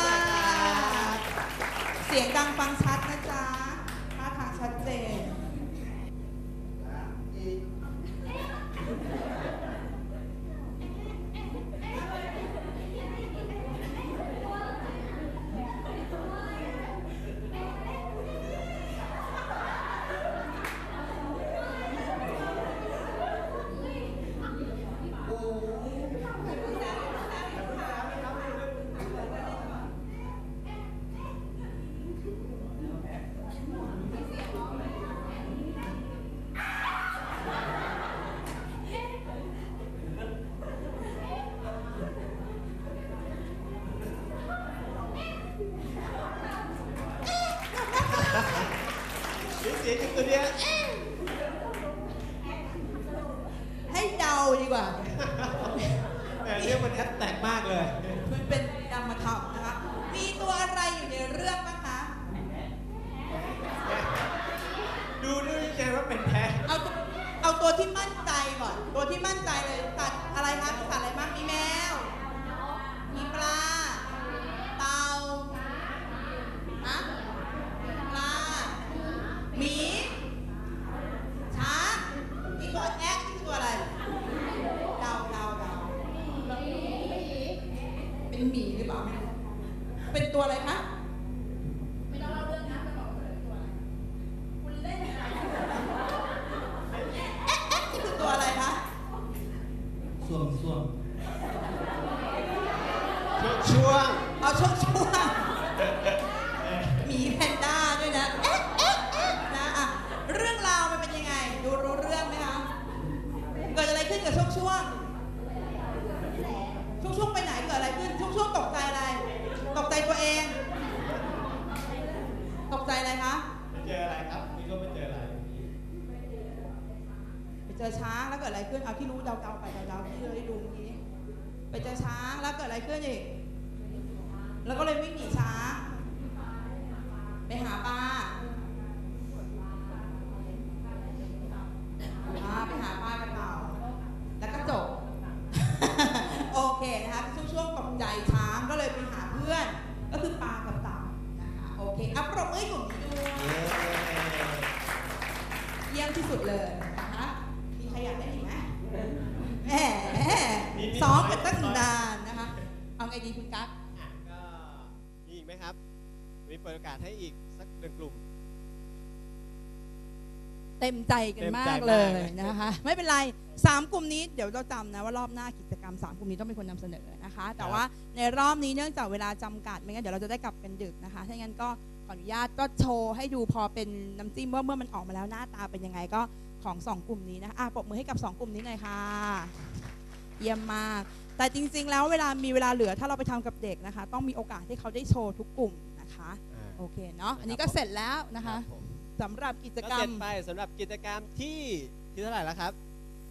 เสียงดังฟังชัดนะจ๊ะท่าทางชัดเจนเสียงตัวเนี้ยให้เดาดีกว่าแต่เรื่องมันแตกมากเลยมันเป็นนามธรรมนะคะมีตัวอะไรอยู่ในเรื่องบ้างคะดูด้วยใจว่าเป็นแพ้เอาตัวที่มั่นใจก่อนตัวที่มั่นใจเลยสัตว์อะไรคะมีสัตว์อะไรบ้างมีแมวมีปลาเต่าฮะปลาหมีช้างอีกตัวแอ๊กนี่ตัวอะไรเดาเป็นหมีหรือเปล่าเป็นตัวอะไรคะไม่ต้องเล่าเรื่องนะจะบอกเลยตัวอะไรคุณเล่นอะไรแอ๊กนี่คือตัวอะไรคะช่วงเอาช่วงหมีแพนด้าด้วยนะนะอ่ะเรื่องราวมันเป็นยังไงดูรู้เรื่องไหมคะเกิดอะไรขึ้นกับช่วงไปไหนเกิดอะไรขึ้นช่วงตกใจอะไรตกใจตัวเองตกใจอะไรคะเจออะไรครับมีก็ไม่เจออะไรไปเจอช้างแล้วเกิดอะไรขึ้นเอาที่รู้เดาไปเดาที่เราได้ดูเมื่อกี้ไปเจอช้างแล้วเกิดอะไรขึ้นอีกแล้วก็เลยวิ่งหนีช้างไปหาปลาไปหาปลากระเต่าแล้วก็จบโอเคนะคะช่วงตกใจช้างก็เลยไปหาเพื่อนก็คือปลากับเต่านะคะโอเคอัปรบมือให้กลุ่มนี้ด้วยเยี่ยมที่สุดเลยนะคะมีใครอยากได้อีกไหมแหมซ้อมกันตั้งนานนะคะเอาไงดีคุณกั๊กก็มีอีกไหมครับมีเปิดโอกาสให้อีกสักหนึ่งกลุ่มเต็มใจกันมากเลยนะคะไม่เป็นไร3กลุ่มนี้เดี๋ยวเราจำนะว่ารอบหน้ากิจกรรม3กลุ่มนี้ต้องเป็นคนนำเสนอนะคะแต่ว่าในรอบนี้เนื่องจากเวลาจำกัดไม่งั้นเดี๋ยวเราจะได้กลับกันดึกนะคะถ้างั้นก็ขออนุญาตก็โชว์ให้ดูพอเป็นน้ำจิ้มว่าเมื่อมันออกมาแล้วหน้าตาเป็นยังไงก็ของ2กลุ่มนี้นะคะปรบมือให้กับ2กลุ่มนี้หน่อยค่ะเยี่ยมมากแต่จริงๆแล้วเวลามีเวลาเหลือถ้าเราไปทำกับเด็กนะคะต้องมีโอกาสให้เขาได้โชว์ทุกกลุ่มนะคะโอเคเนาะอันนี้ก็เสร็จแล้วนะคะสำหรับกิจกรรมเสร็จไปสำหรับกิจกรรมที่เท่าไหร่แล้วครับ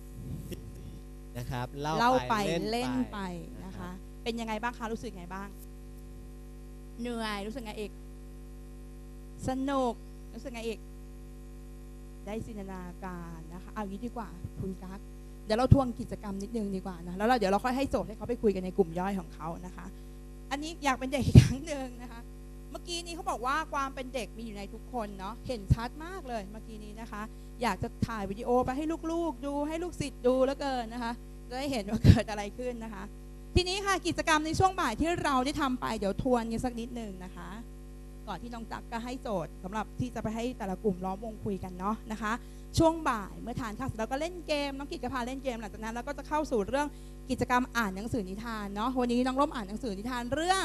นะครับเล่าไปเล่นไปนะคะเป็นยังไงบ้างคะรู้สึกไงบ้างเหนื่อยรู้สึกไงอีกสนุกรู้สึกไงอีกได้จินตนาการนะคะเอางี้ดีกว่าคุณกั๊กเดี๋ยวเราทวงกิจกรรมนิดนึงดีกว่านะแล้วเดี๋ยวเราค่อยให้โจทย์ให้เขาไปคุยกันในกลุ่มย่อยของเขานะคะอันนี้อยากเป็นเด็กอีกครั้งหนึ่งนะคะเมื่อกี้นี้เขาบอกว่าความเป็นเด็กมีอยู่ในทุกคนเนาะเห็นชัดมากเลยเมื่อกี้นี้นะคะอยากจะถ่ายวิดีโอไปให้ลูกๆดูให้ลูกศิษย์ดูแล้วเกินนะคะจะได้เห็นว่าเกิดอะไรขึ้นนะคะทีนี้ค่ะกิจกรรมในช่วงบ่ายที่เราได้ทำไปเดี๋ยวทวนกันสักนิดนึงนะคะก่อนที่น้องตั๊กก็ให้โจทย์สำหรับที่จะไปให้แต่ละกลุ่มล้อมวงคุยกันเนาะนะคะช่วงบ่ายเมื่อทานข้าวเสร็จเราก็เล่นเกมน้องกิจก็พาเล่นเกมหลังจากนั้นเราก็จะเข้าสู่เรื่องกิจกรรมอ่านหนังสือนิทานเนาะวันนี้น้องร่มอ่านหนังสือนิทานเรื่อง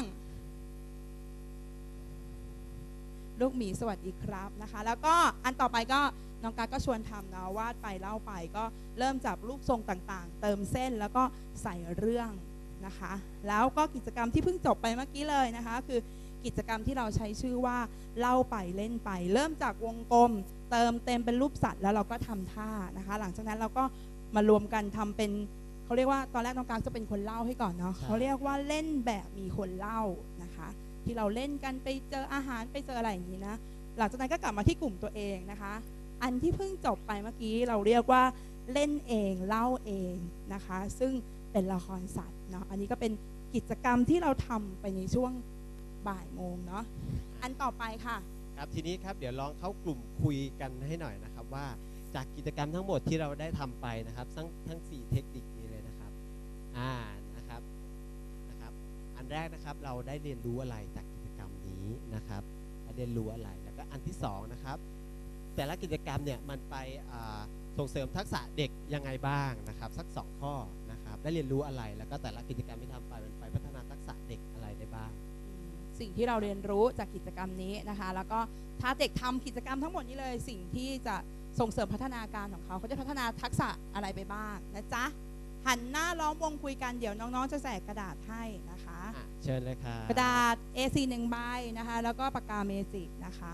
ลูกหมีสวัสดีครับนะคะแล้วก็อันต่อไปก็น้องกั๊กก็ชวนทำนะวาดไปเล่าไปก็เริ่มจากรูปทรงต่างๆเติมเส้นแล้วก็ใส่เรื่องนะคะแล้วก็กิจกรรมที่เพิ่งจบไปเมื่อกี้เลยนะคะคือกิจกรรมที่เราใช้ชื่อว่าเล่าไปเล่นไปเริ่มจากวงกลมเติมเต็มเป็นรูปสัตว์แล้วเราก็ทำท่านะคะหลังจากนั้นเราก็มารวมกันทำเป็นเขาเรียกว่าตอนแรกน้องกั๊กจะเป็นคนเล่าให้ก่อนเนาะเขาเรียกว่าเล่นแบบมีคนเล่านะคะที่เราเล่นกันไปเจออาหารไปเจออะไรอย่างนี้นะหลังจากนั้นก็กลับมาที่กลุ่มตัวเองนะคะอันที่เพิ่งจบไปเมื่อกี้เราเรียกว่าเล่นเองเล่าเองนะคะซึ่งเป็นละครสัตว์เนาะอันนี้ก็เป็นกิจกรรมที่เราทำไปในช่วงบ่ายโมงเนาะอันต่อไปค่ะครับทีนี้ครับเดี๋ยวลองเข้ากลุ่มคุยกันให้หน่อยนะครับว่าจากกิจกรรมทั้งหมดที่เราได้ทำไปนะครับทั้ง4เทคนิคนี้เลยนะครับนะครับอันแรกนะครับเราได้เรียนรู้อะไรจากกิจกรรมนี้นะครับเรียนรู้อะไรแล้วก็อันที่2นะครับแต่ละกิจกรรมเนี่ยมันไปส่งเสริมทักษะเด็กยังไงบ้างนะครับสัก2ข้อนะครับได้เรียนรู้อะไรแล้วก็แต่ละกิจกรรมที่ทำไปมันไปพัฒนาทักษะเด็กอะไรได้บ้างสิ่งที่เราเรียนรู้จากกิจกรรมนี้นะคะแล้วก็ถ้าเด็กทำกิจกรรมทั้งหมดนี้เลยสิ่งที่จะส่งเสริมพัฒนาการของเขาจะพัฒนาทักษะอะไรไปบ้างนะจ๊ะหันหน้าล้อมวงคุยกันเดี๋ยวน้องๆจะแจกกระดาษให้นะคะเชิญเลยค่ะกระดาษ A4 1 ใบนะคะแล้วก็ปากกาเมจิกนะคะ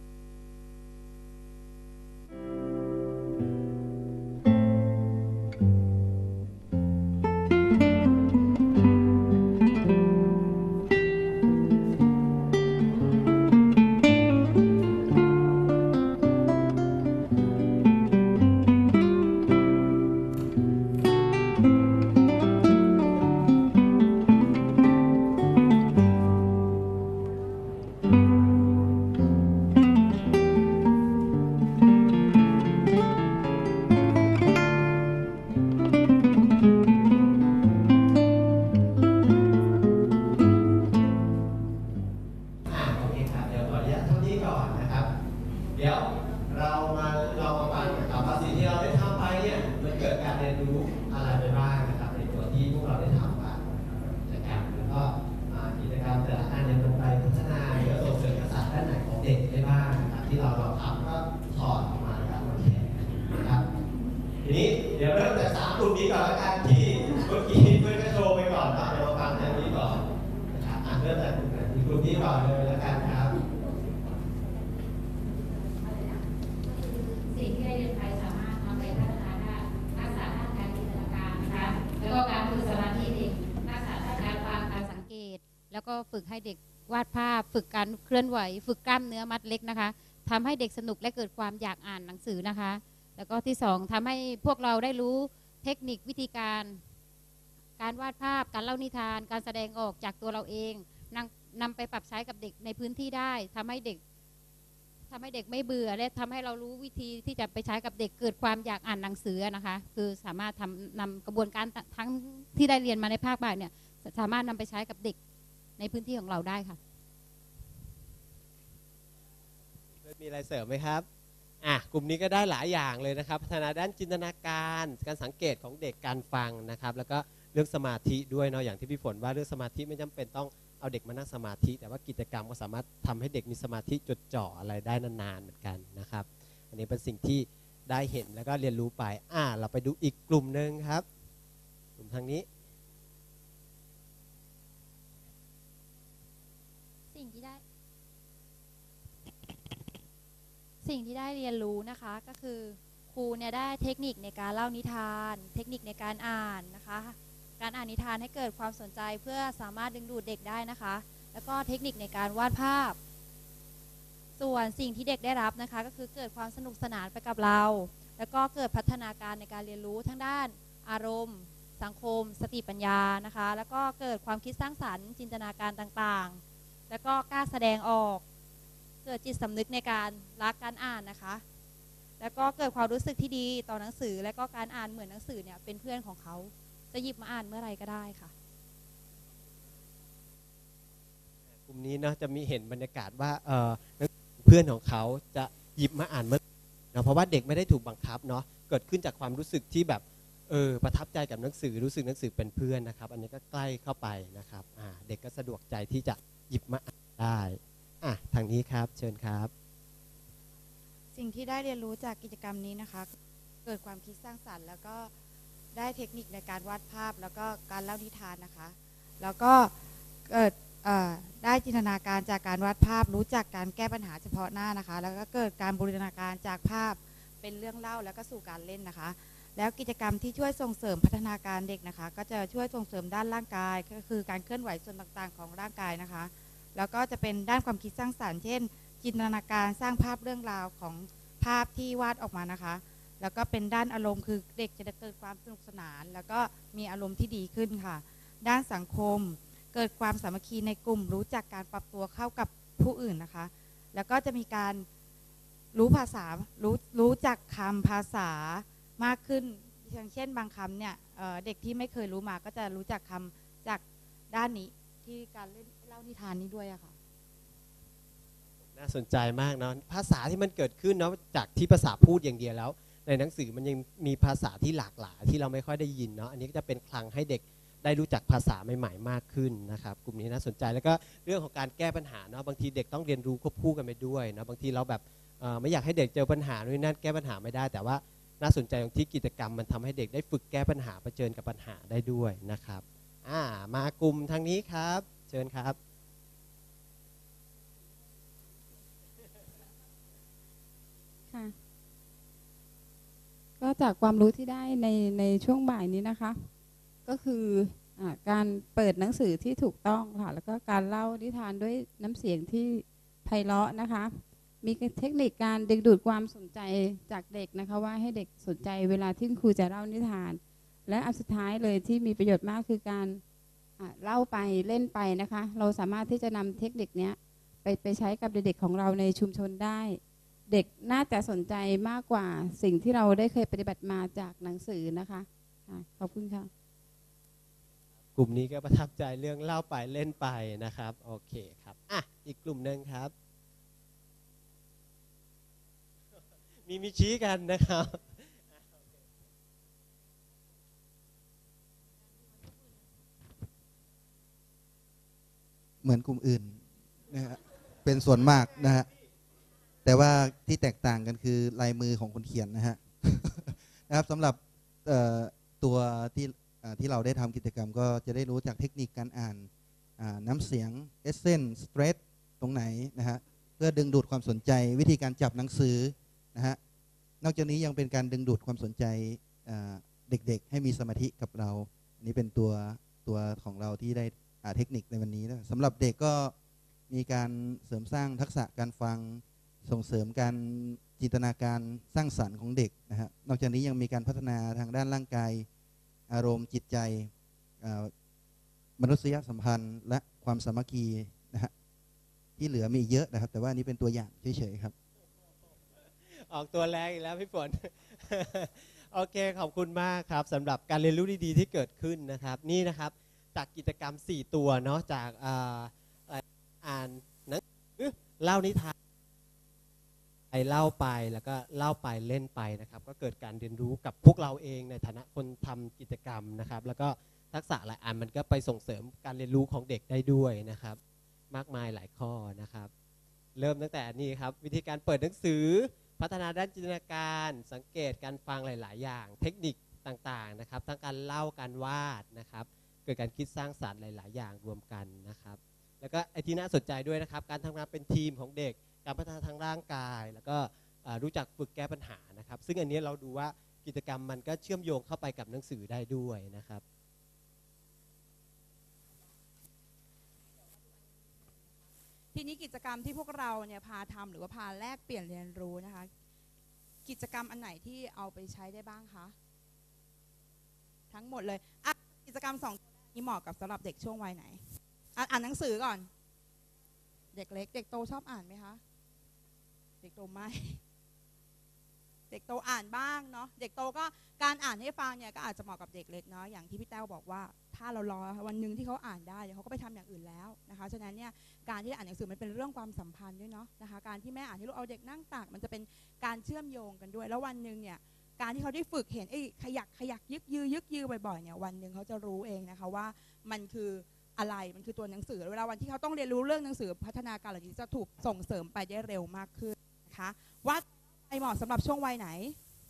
ทีนี้เดี๋ยวเริ่มจาก3กลุ่มนี้ก่อนแล้วกันที่เมื่อกี้เพื่อนก็โชว์ไปก่อนเดี๋ยวมาฟังทางนี้ก่อนนะครับเริ่มจากกลุ่มนี้ก่อนเลยแล้วกันครับสิ่งที่ได้เรียนไปสามารถทำไปพัฒนาทักษะด้านการจินตนาการนะคะแล้วก็การฝึกสมาธิเด็กทักษะด้านการฟังการสังเกตแล้วก็ฝึกให้เด็กวาดภาพฝึกการเคลื่อนไหวฝึกกล้ามเนื้อมัดเล็กนะคะทำให้เด็กสนุกและเกิดความอยากอ่านหนังสือนะคะแล้วก็ที่2ทำให้พวกเราได้รู้เทคนิควิธีการวาดภาพการเล่านิทานการแสดงออกจากตัวเราเองนำไปปรับใช้กับเด็กในพื้นที่ได้ทำให้เด็กไม่เบื่อและทำให้เรารู้วิธีที่จะไปใช้กับเด็กเกิดความอยากอ่านหนังสือนะคะคือสามารถนำกระบวนการทั้งที่ได้เรียนมาในภาคบ่ายเนี่ยสามารถนำไปใช้กับเด็กในพื้นที่ของเราได้ค่ะมีอะไรเสริมไหมครับกลุ่มนี้ก็ได้หลายอย่างเลยนะครับพัฒนาด้านจินตนาการการสังเกตของเด็กการฟังนะครับแล้วก็เรื่องสมาธิด้วยเนาะอย่างที่พี่ฝนว่าเรื่องสมาธิไม่จำเป็นต้องเอาเด็กมานั่งสมาธิแต่ว่ากิจกรรมก็สามารถทำให้เด็กมีสมาธิจดจ่ออะไรได้นานๆเหมือนกันนะครับอันนี้เป็นสิ่งที่ได้เห็นแล้วก็เรียนรู้ไปเราไปดูอีกกลุ่มนึงครับกลุ่มทางนี้สิ่งที่ได้เรียนรู้นะคะก็คือครูเนี่ยได้เทคนิคในการเล่านิทานเทคนิคในการอ่านนะคะการอ่านนิทานให้เกิดความสนใจเพื่อสามารถดึงดูดเด็กได้นะคะแล้วก็เทคนิคในการวาดภาพส่วนสิ่งที่เด็กได้รับนะคะก็คือเกิดความสนุกสนานไปกับเราแล้วก็เกิดพัฒนาการในการเรียนรู้ทั้งด้านอารมณ์สังคมสติปัญญานะคะแล้วก็เกิดความคิดสร้างสรรค์จินตนาการต่างๆแล้วก็กล้าแสดงออกเกิดจิตสำนึกในการรักการอ่านนะคะแล้วก็เกิดความรู้สึกที่ดีต่อหนังสือและก็การอ่านเหมือนหนังสือเนี่ยเป็นเพื่อนของเขาจะหยิบมาอ่านเมื่อไรก็ได้ค่ะกลุ่มนี้เนาะจะมีเห็นบรรยากาศว่าเพื่อนของเขาจะหยิบมาอ่านเมื่อเนาะเพราะว่าเด็กไม่ได้ถูกบังคับเนาะเกิดขึ้นจากความรู้สึกที่แบบประทับใจกับหนังสือรู้สึกหนังสือเป็นเพื่อนนะครับอันนี้ก็ใกล้เข้าไปนะครับเด็กก็สะดวกใจที่จะหยิบมาอ่านได้ทางนี้ครับเชิญครับสิ่งที่ได้เรียนรู้จากกิจกรรมนี้นะคะเกิดความคิดสร้างสรรค์แล้วก็ได้เทคนิคในการวาดภาพแล้วก็การเล่านิทานนะคะแล้วก็เกิดได้จินตนาการจากการวาดภาพรู้จักการแก้ปัญหาเฉพาะหน้านะคะแล้วก็เกิดการบูรณาการจากภาพเป็นเรื่องเล่าแล้วก็สู่การเล่นนะคะแล้วกิจกรรมที่ช่วยส่งเสริมพัฒนาการเด็กนะคะก็จะช่วยส่งเสริมด้านร่างกายก็คือการเคลื่อนไหวส่วนต่างๆของร่างกายนะคะแล้วก็จะเป็นด้านความคิดสร้างสรรค์เช่นจินตนาการสร้างภาพเรื่องราวของภาพที่วาดออกมานะคะแล้วก็เป็นด้านอารมณ์คือเด็กจะเกิดความสนุกสนานแล้วก็มีอารมณ์ที่ดีขึ้นค่ะด้านสังคมเกิดความสามัคคีในกลุ่มรู้จักการปรับตัวเข้ากับผู้อื่นนะคะแล้วก็จะมีการรู้ภาษารู้จักคำภาษามากขึ้นอย่างเช่นบางคำเนี่ยเด็กที่ไม่เคยรู้มาก็จะรู้จักคำจากด้านนี้ที่การเล่านิทานนี้ด้วยอะค่ะน่าสนใจมากเนาะภาษาที่มันเกิดขึ้นเนาะจากที่ภาษาพูดอย่างเดียวแล้วในหนังสือมันยังมีภาษาที่หลากหลายที่เราไม่ค่อยได้ยินเนาะอันนี้ก็จะเป็นคลังให้เด็กได้รู้จักภาษาใหม่ๆมากขึ้นนะครับกลุ่มนี้น่าสนใจแล้วก็เรื่องของการแก้ปัญหาเนาะบางทีเด็กต้องเรียนรู้ควบคู่กันไปด้วยเนาะบางทีเราแบบไม่อยากให้เด็กเจอปัญหาด้วยนั่นแก้ปัญหาไม่ได้แต่ว่าน่าสนใจตรงที่กิจกรรมมันทำให้เด็กได้ฝึกแก้ปัญหาเผชิญกับปัญหาได้ด้วยนะครับมากลุ่มทางนี้ครับเชิญครับค่ะก็จากความรู้ที่ได้ในช่วงบ่ายนี้นะคะก็คือการเปิดหนังสือที่ถูกต้องค่ะแล้วก็การเล่านิทานด้วยน้ำเสียงที่ไพเราะนะคะมีเทคนิคการดึงดูดความสนใจจากเด็กนะคะว่าให้เด็กสนใจเวลาที่ครูจะเล่านิทานและอันสุดท้ายเลยที่มีประโยชน์มากคือการเล่าไปเล่นไปนะคะเราสามารถที่จะนำเทคนิคนี้ไปใช้กับเด็กๆของเราในชุมชนได้เด็กน่าจะสนใจมากกว่าสิ่งที่เราได้เคยปฏิบัติมาจากหนังสือนะคะขอบคุณค่ะกลุ่มนี้ก็ประทับใจเรื่องเล่าไปเล่นไปนะครับโอเคครับอีกกลุ่มนึงครับมีชี้กันนะครับเหมือนกลุ่มอื่นนะฮะเป็นส่วนมากนะฮะแต่ว่าที่แตกต่างกันคือลายมือของคนเขียนนะฮะนะครับสำหรับตัวที่เราได้ทำกิจกรรมก็จะได้รู้จากเทคนิคการอ่านน้ำเสียงเอเซนสเตรทตรงไหนนะฮะเพื่อดึงดูดความสนใจวิธีการจับหนังสือนะฮะนอกจากนี้ยังเป็นการดึงดูดความสนใจเด็กๆให้มีสมาธิกับเราอันนี้เป็นตัวของเราที่ได้เทคนิคในวันนี้นะสำหรับเด็กก็มีการเสริมสร้างทักษะการฟังส่งเสริมการจินตนาการสร้างสรรค์ของเด็กนะฮะนอกจากนี้ยังมีการพัฒนาทางด้านร่างกายอารมณ์จิตใจมนุษยสัมพันธ์และความสามัคคีนะฮะที่เหลือมีเยอะนะครับแต่ว่านี้เป็นตัวอย่างเฉยๆครับออกตัวแรงอีกแล้วพี่ฝน โอเคขอบคุณมากครับสำหรับการเรียนรู้ดีๆที่เกิดขึ้นนะครับนี่นะครับจากกิจกรรม4ตัวเนาะจากอ่านหนังสือเล่านิทานเล่าไปแล้วก็เล่าไปเล่นไปนะครับก็เกิดการเรียนรู้กับพวกเราเองในฐานะคนทำกิจกรรมนะครับแล้วก็ทักษะหลายอันมันก็ไปส่งเสริมการเรียนรู้ของเด็กได้ด้วยนะครับมากมายหลายข้อนะครับเริ่มตั้งแต่นี่ครับวิธีการเปิดหนังสือพัฒนาด้านจินตนาการสังเกตการฟังหลายๆอย่างเทคนิคต่างๆนะครับทั้งการเล่าการวาดนะครับเกิดการคิดสร้างสรรค์หลายๆอย่างรวมกันนะครับแล้วก็ไอ้ที่น่าสนใจด้วยนะครับการทำงานเป็นทีมของเด็กการพัฒนาทางร่างกายแล้วก็รู้จักฝึกแก้ปัญหานะครับซึ่งอันนี้เราดูว่ากิจกรรมมันก็เชื่อมโยงเข้าไปกับหนังสือได้ด้วยนะครับทีนี้กิจกรรมที่พวกเราเนี่ยพาทำหรือว่าพาแลกเปลี่ยนเรียนรู้นะคะกิจกรรมอันไหนที่เอาไปใช้ได้บ้างคะทั้งหมดเลยกิจกรรม2นี้เหมาะกับสำหรับเด็กช่วงวัยไหนอ่านหนังสือก่อนเด็กเล็กเด็กโตชอบอ่านไหมคะเด็กโตไม่เด็กโตอ่านบ้างเนาะเด็กโตก็การอ่านให้ฟังเนี่ยก็อาจจะเหมาะกับเด็กเล็กเนาะอย่างที่พี่แต้วบอกว่าถ้าเรารอวันหนึ่งที่เขาอ่านได้เดี๋ยวเขาก็ไปทำอย่างอื่นแล้วนะคะฉะนั้นเนี่ยการที่อ่านหนังสือมันเป็นเรื่องความสัมพันธ์ด้วยเนาะนะคะการที่แม่อ่านให้ลูกเอาเด็กนั่งตักมันจะเป็นการเชื่อมโยงกันด้วยแล้ววันหนึ่งเนี่ยการที่เขาได้ฝึกเห็นขยักยึกยือบ่อยๆเนี่ยวันหนึ่งเขาจะรู้เองนะคะว่ามันคืออะไรมันคือตัวหนังสือเวลาวันที่เขาต้องเรียนรู้เรื่องหนังสือพัฒนาการเหล่านี้จะถูกส่งเสริมไปได้เร็วมากขึ้นนะคะว่าเหมาะสำหรับช่วงวัยไหน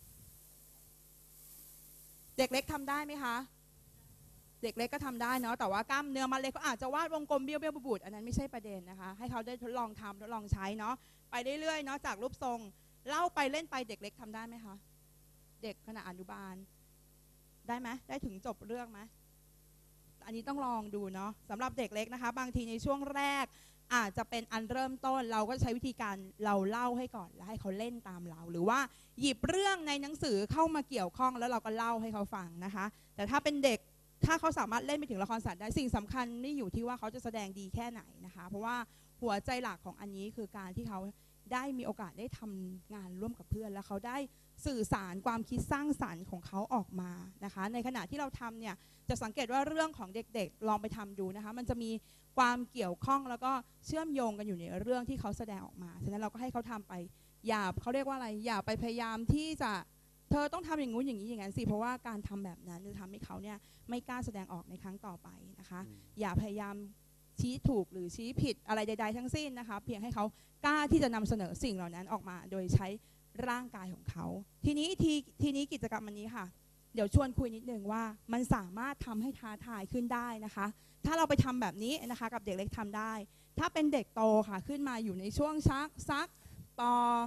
เด็กเล็กทำได้ไหมคะเด็กเล็กก็ทำได้เนาะแต่ว่ากล้ามเนื้อมันเล็กเขาอาจจะวาดวงกลมเบี้ยวบูดอันนั้นไม่ใช่ประเด็นนะคะให้เขาได้ทดลองทำทดลองใช้เนาะไปเรื่อยๆเนาะจากรูปทรงเล่าไปเล่นไปเด็กเล็กทำได้ไหมคะเด็กขณะอนุบาลได้ไหมได้ถึงจบเรื่องไหมอันนี้ต้องลองดูเนาะสำหรับเด็กเล็กนะคะบางทีในช่วงแรกอาจจะเป็นอันเริ่มต้นเราก็ใช้วิธีการเราเล่าให้ก่อนแล้วให้เขาเล่นตามเราหรือว่าหยิบเรื่องในหนังสือเข้ามาเกี่ยวข้องแล้วเราก็เล่าให้เขาฟังนะคะแต่ถ้าเป็นเด็กถ้าเขาสามารถเล่นไปถึงละครสัตว์ได้สิ่งสำคัญนี่อยู่ที่ว่าเขาจะแสดงดีแค่ไหนนะคะเพราะว่าหัวใจหลักของอันนี้คือการที่เขาได้มีโอกาสได้ทำงานร่วมกับเพื่อนแล้วเขาได้สื่อสารความคิดสร้างสรรค์ของเขาออกมานะคะในขณะที่เราทำเนี่ยจะสังเกตว่าเรื่องของเด็กๆลองไปทำดูนะคะมันจะมีความเกี่ยวข้องแล้วก็เชื่อมโยงกันอยู่ในเรื่องที่เขาแสดงออกมาฉะนั้นเราก็ให้เขาทำไปอย่าเขาเรียกว่าอะไรอย่าไปพยายามที่จะเธอต้องทำอย่างงู้นอย่างนี้อย่างนั้นสิเพราะว่าการทำแบบนั้นจะทำให้เขาเนี่ยไม่กล้าแสดงออกในครั้งต่อไปนะคะอย่าพยายามชี้ถูกหรือชี้ผิดอะไรใดๆทั้งสิ้นนะคะเพียงให้เขากล้าที่จะนำเสนอสิ่งเหล่านั้นออกมาโดยใช้ร่างกายของเขาทีนี้กิจกรรมวันนี้ค่ะเดี๋ยวชวนคุยนิดนึงว่ามันสามารถทำให้ท้าทายขึ้นได้นะคะถ้าเราไปทำแบบนี้นะคะกับเด็กเล็กทำได้ถ้าเป็นเด็กโตค่ะขึ้นมาอยู่ในช่วงซักป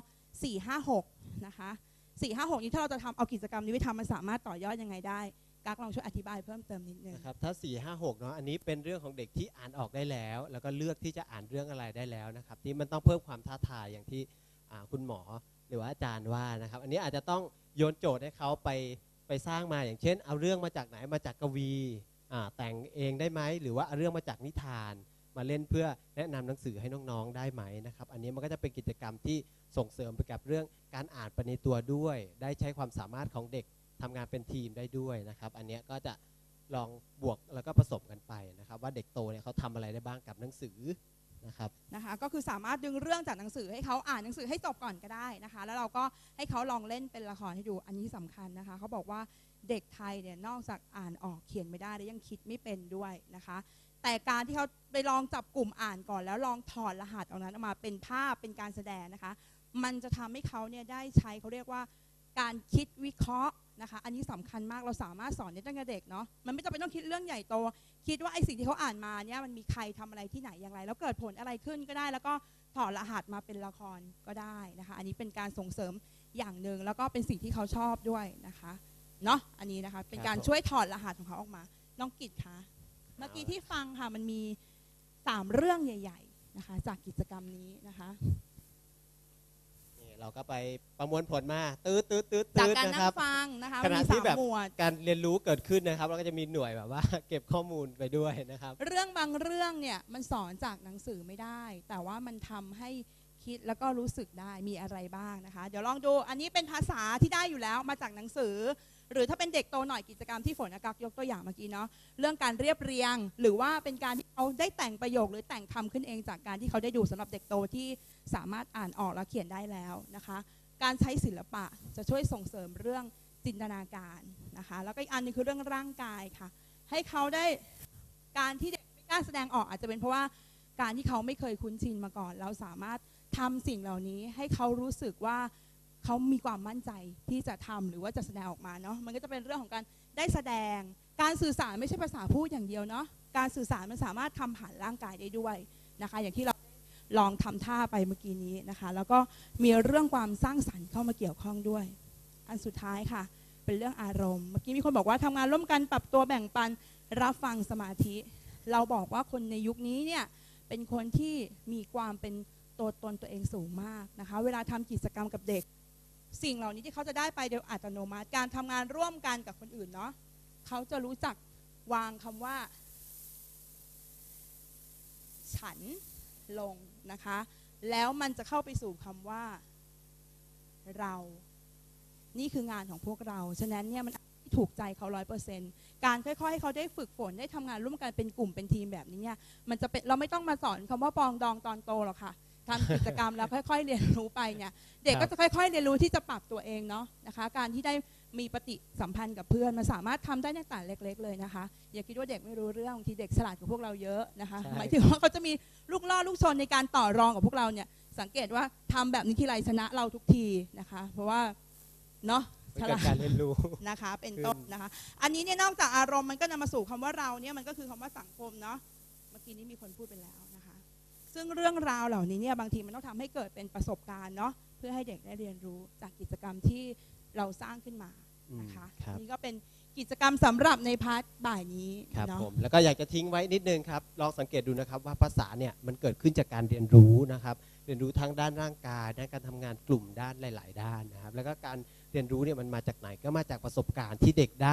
.4-5-6 นะคะ4-5-6 นี้ถ้าเราจะทำเอากิจกรรมนี้ไปทำมันสามารถต่อยอดยังไงได้กั๊กลองช่วยอธิบายเพิ่มเติมนิดนึงนะครับถ้า 4-5-6 เนาะอันนี้เป็นเรื่องของเด็กที่อ่านออกได้แล้วแล้วก็เลือกที่จะอ่านเรื่องอะไรได้แล้วนะครับที่มันต้องเพิ่มความท้าทายอย่างที่คุณหมอหรือว่าอาจารย์ว่านะครับอันนี้อาจจะต้องโยนโจทย์ให้เขาไปสร้างมาอย่างเช่นเอาเรื่องมาจากไหนมาจากกวีแต่งเองได้ไหมหรือว่าเอาเรื่องมาจากนิทานมาเล่นเพื่อแนะนำหนังสือให้น้องๆได้ไหมนะครับอันนี้มันก็จะเป็นกิจกรรมที่ส่งเสริมไปกับเรื่องการอ่านไปในตัวด้วยได้ใช้ความสามารถของเด็กทำงานเป็นทีมได้ด้วยนะครับอันนี้ก็จะลองบวกแล้วก็ผสมกันไปนะครับว่าเด็กโตเนี่ยเขาทำอะไรได้บ้างกับหนังสือนะคะก็คือสามารถดึงเรื่องจากหนังสือให้เขาอ่านหนังสือให้จบก่อนก็ได้นะคะแล้วเราก็ให้เขาลองเล่นเป็นละครให้ดูอันนี้สำคัญนะคะเขาบอกว่าเด็กไทยเนี่ยนอกจากอ่านออกเขียนไม่ได้แล้วยังคิดไม่เป็นด้วยนะคะแต่การที่เขาไปลองจับกลุ่มอ่านก่อนแล้วลองถอดรหัสออกนั้นออกมาเป็นภาพเป็นการแสดงนะคะมันจะทำให้เขาเนี่ยได้ใช้เขาเรียกว่าการคิดวิเคราะห์นะคะอันนี้สำคัญมากเราสามารถสอนได้ตั้งแต่เด็กเนาะมันไม่จำเป็นต้องคิดเรื่องใหญ่โตคิดว่าไอ้สิ่งที่เขาอ่านมาเนี่ยมันมีใครทำอะไรที่ไหนอย่างไรแล้วเกิดผลอะไรขึ้นก็ได้แล้วก็ถอดรหัสมาเป็นละครก็ได้นะคะอันนี้เป็นการส่งเสริมอย่างหนึ่งแล้วก็เป็นสิ่งที่เขาชอบด้วยนะคะเนาะอันนี้นะคะเป็นการช่วยถอดรหัสของเขาออกมาน้องกิตคะเมื่อกี้ที่ฟังค่ะมันมี3เรื่องใหญ่ๆนะคะจากกิจกรรมนี้นะคะเราก็ไปประมวลผลมาตืดจากการนั่งฟังนะคะขณะที่แบบการเรียนรู้เกิดขึ้นนะครับเราก็จะมีหน่วยแบบว่าเก็บข้อมูลไปด้วยนะครับเรื่องบางเรื่องเนี่ยมันสอนจากหนังสือไม่ได้แต่ว่ามันทำให้คิดแล้วก็รู้สึกได้มีอะไรบ้างนะคะเดี๋ยวลองดูอันนี้เป็นภาษาที่ได้อยู่แล้วมาจากหนังสือหรือถ้าเป็นเด็กโตหน่อยกิจกรรมที่ฝนกักยกตัวอย่างเมื่อกี้เนาะเรื่องการเรียบเรียงหรือว่าเป็นการที่เขาได้แต่งประโยคหรือแต่งคำขึ้นเองจากการที่เขาได้ดูสำหรับเด็กโตที่สามารถอ่านออกและเขียนได้แล้วนะคะการใช้ศิลปะจะช่วยส่งเสริมเรื่องจินตนาการนะคะแล้วก็อีกอันนึงคือเรื่องร่างกายค่ะให้เขาได้การที่เด็กไม่กล้าแสดงออกอาจจะเป็นเพราะว่าการที่เขาไม่เคยคุ้นชินมาก่อนเราสามารถทำสิ่งเหล่านี้ให้เขารู้สึกว่าเขามีความมั่นใจที่จะทำหรือว่าจะแสดงออกมาเนาะมันก็จะเป็นเรื่องของการได้แสดงการสื่อสารไม่ใช่ภาษาพูดอย่างเดียวเนาะการสื่อสารมันสามารถทำผ่านร่างกายได้ด้วยนะคะอย่างที่เราลองทำท่าไปเมื่อกี้นี้นะคะแล้วก็มีเรื่องความสร้างสรรค์เข้ามาเกี่ยวข้องด้วยอันสุดท้ายค่ะเป็นเรื่องอารมณ์เมื่อกี้มีคนบอกว่าทำงานร่วมกันปรับตัวแบ่งปันรับฟังสมาธิเราบอกว่าคนในยุคนี้เนี่ยเป็นคนที่มีความเป็นตัวตนตัวเองสูงมากนะคะเวลาทำกิจกรรมกับเด็กสิ่งเหล่านี้ที่เขาจะได้ไปโดยอัตโนมัติการทำงานร่วมกันกับคนอื่นเนาะเขาจะรู้จักวางคำว่าฉันลงนะคะแล้วมันจะเข้าไปสู่คำว่าเรานี่คืองานของพวกเราฉะนั้นเนี่ยมันถูกใจเขา 100% การค่อยๆให้เขาได้ฝึกฝนได้ทำงานร่วมกันเป็นกลุ่มเป็นทีมแบบนี้เนี่ยมันจะเป็นเราไม่ต้องมาสอนคำว่าปองดองตอนโตหรอกค่ะทำกิจกรรมแล้วค่อยๆเรียนรู้ไปเนี่ยเด็กก็จะค่อยๆเรียนรู้ที่จะปรับตัวเองเนาะนะคะการที่ได้มีปฏิสัมพันธ์กับเพื่อนมันสามารถทำได้ในแต่เล็กๆเลยนะคะอย่าคิดว่าเด็กไม่รู้เรื่องบางทีเด็กฉลาดกว่าพวกเราเยอะนะคะหมายถึงว่าเขาจะมีลูกล่อลูกชนในการต่อรองกับพวกเราเนี่ยสังเกตว่าทำแบบนี้ทีไรชนะเราทุกทีนะคะเพราะว่าเนาะฉลาดการเรียนรู้นะคะเป็นต้นนะคะอันนี้เนี่ยนอกจากอารมณ์มันก็นำมาสู่คำว่าเราเนี่ยมันก็คือคำว่าสังคมเนาะเมื่อกี้นี้มีคนพูดไปแล้วนะคะซึ่งเรื่องราวเหล่านี้เนี่ยบางทีมันต้องทำให้เกิดเป็นประสบการณ์เนาะเพื่อให้เด็กได้เรียนรู้จากกิจกรรมที่เราสร้างขึ้นมานะคะนี่ก็เป็นกิจกรรมสำหรับในพาร์ทบ่ายนี้ครับเนาะผมแล้วก็อยากจะทิ้งไว้นิดนึงครับลองสังเกตดูนะครับว่าภาษาเนี่ยมันเกิดขึ้นจากการเรียนรู้นะครับเรียนรู้ทั้งด้านร่างกายด้านการทำงานกลุ่มด้านหลายๆด้านนะครับแล้วก็การเรียนรู้เนี่ยมันมาจากไหนก็มาจากประสบการณ์ที่เด็กได้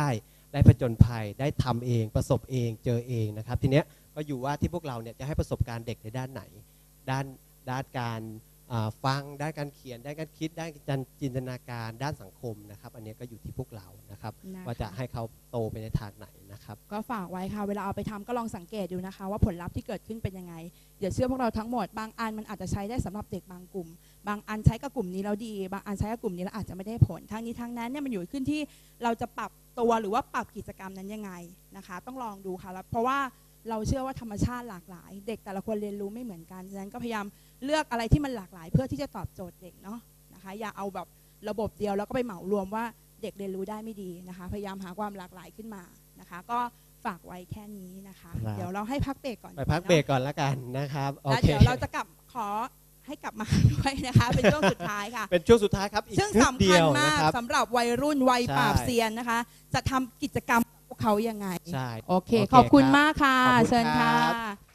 ได้ผจญภัยได้ทำเองประสบเองเจอเองนะครับทีเนี้ยก็อยู่ว่าที่พวกเราเนี่ยจะให้ประสบการณ์เด็กในด้านไหนด้านการฟังด้านการเขียนด้านการคิดด้านการจินตนาการด้านสังคมนะครับอันนี้ก็อยู่ที่พวกเรานะครับว่าจะให้เขาโตไปในทางไหนนะครับก็ฝากไว้ค่ะเวลาเอาไปทำก็ลองสังเกตดูนะคะว่าผลลัพธ์ที่เกิดขึ้นเป็นยังไงอย่าเชื่อพวกเราทั้งหมดบางอันมันอาจจะใช้ได้สำหรับเด็กบางกลุ่มบางอันใช้กับกลุ่มนี้แล้วดีบางอันใช้กับกลุ่มนี้แล้วอาจจะไม่ได้ผลทั้งนี้ทั้งนั้นเนี่ยมันอยู่ขึ้นที่เราจะปรับตัวหรือว่าปรับกิจกรรมนั้นยังไงนะคะต้องลองดูค่ะแล้วเพราะว่าเราเชื่อว่าธรรมชาติหลากหลายเด็กแต่ละคนเรียนรู้ไม่เหมือนกันฉะนั้นก็พยายามเลือกอะไรที่มันหลากหลายเพื่อที่จะตอบโจทย์เด็กเนาะนะคะอย่าเอาแบบระบบเดียวแล้วก็ไปเหมารวมว่าเด็กเรียนรู้ได้ไม่ดีนะคะพยายามหาความหลากหลายขึ้นมานะคะก็ฝากไว้แค่นี้นะคะเดี๋ยวเราให้พักเบรกก่อนไปพักเบรกก่อนแล้วกันนะครับแล้วเดี๋ยวเราจะขอให้กลับมาด้วยนะคะเป็นช่วงสุดท้ายค่ะเป็นช่วงสุดท้ายครับซึ่งสำคัญมากสำหรับวัยรุ่นวัยปราบเซียนนะคะจะทำกิจกรรมพวกเขายังไงใช่โอเคขอบคุณมากค่ะเชิญค่ะ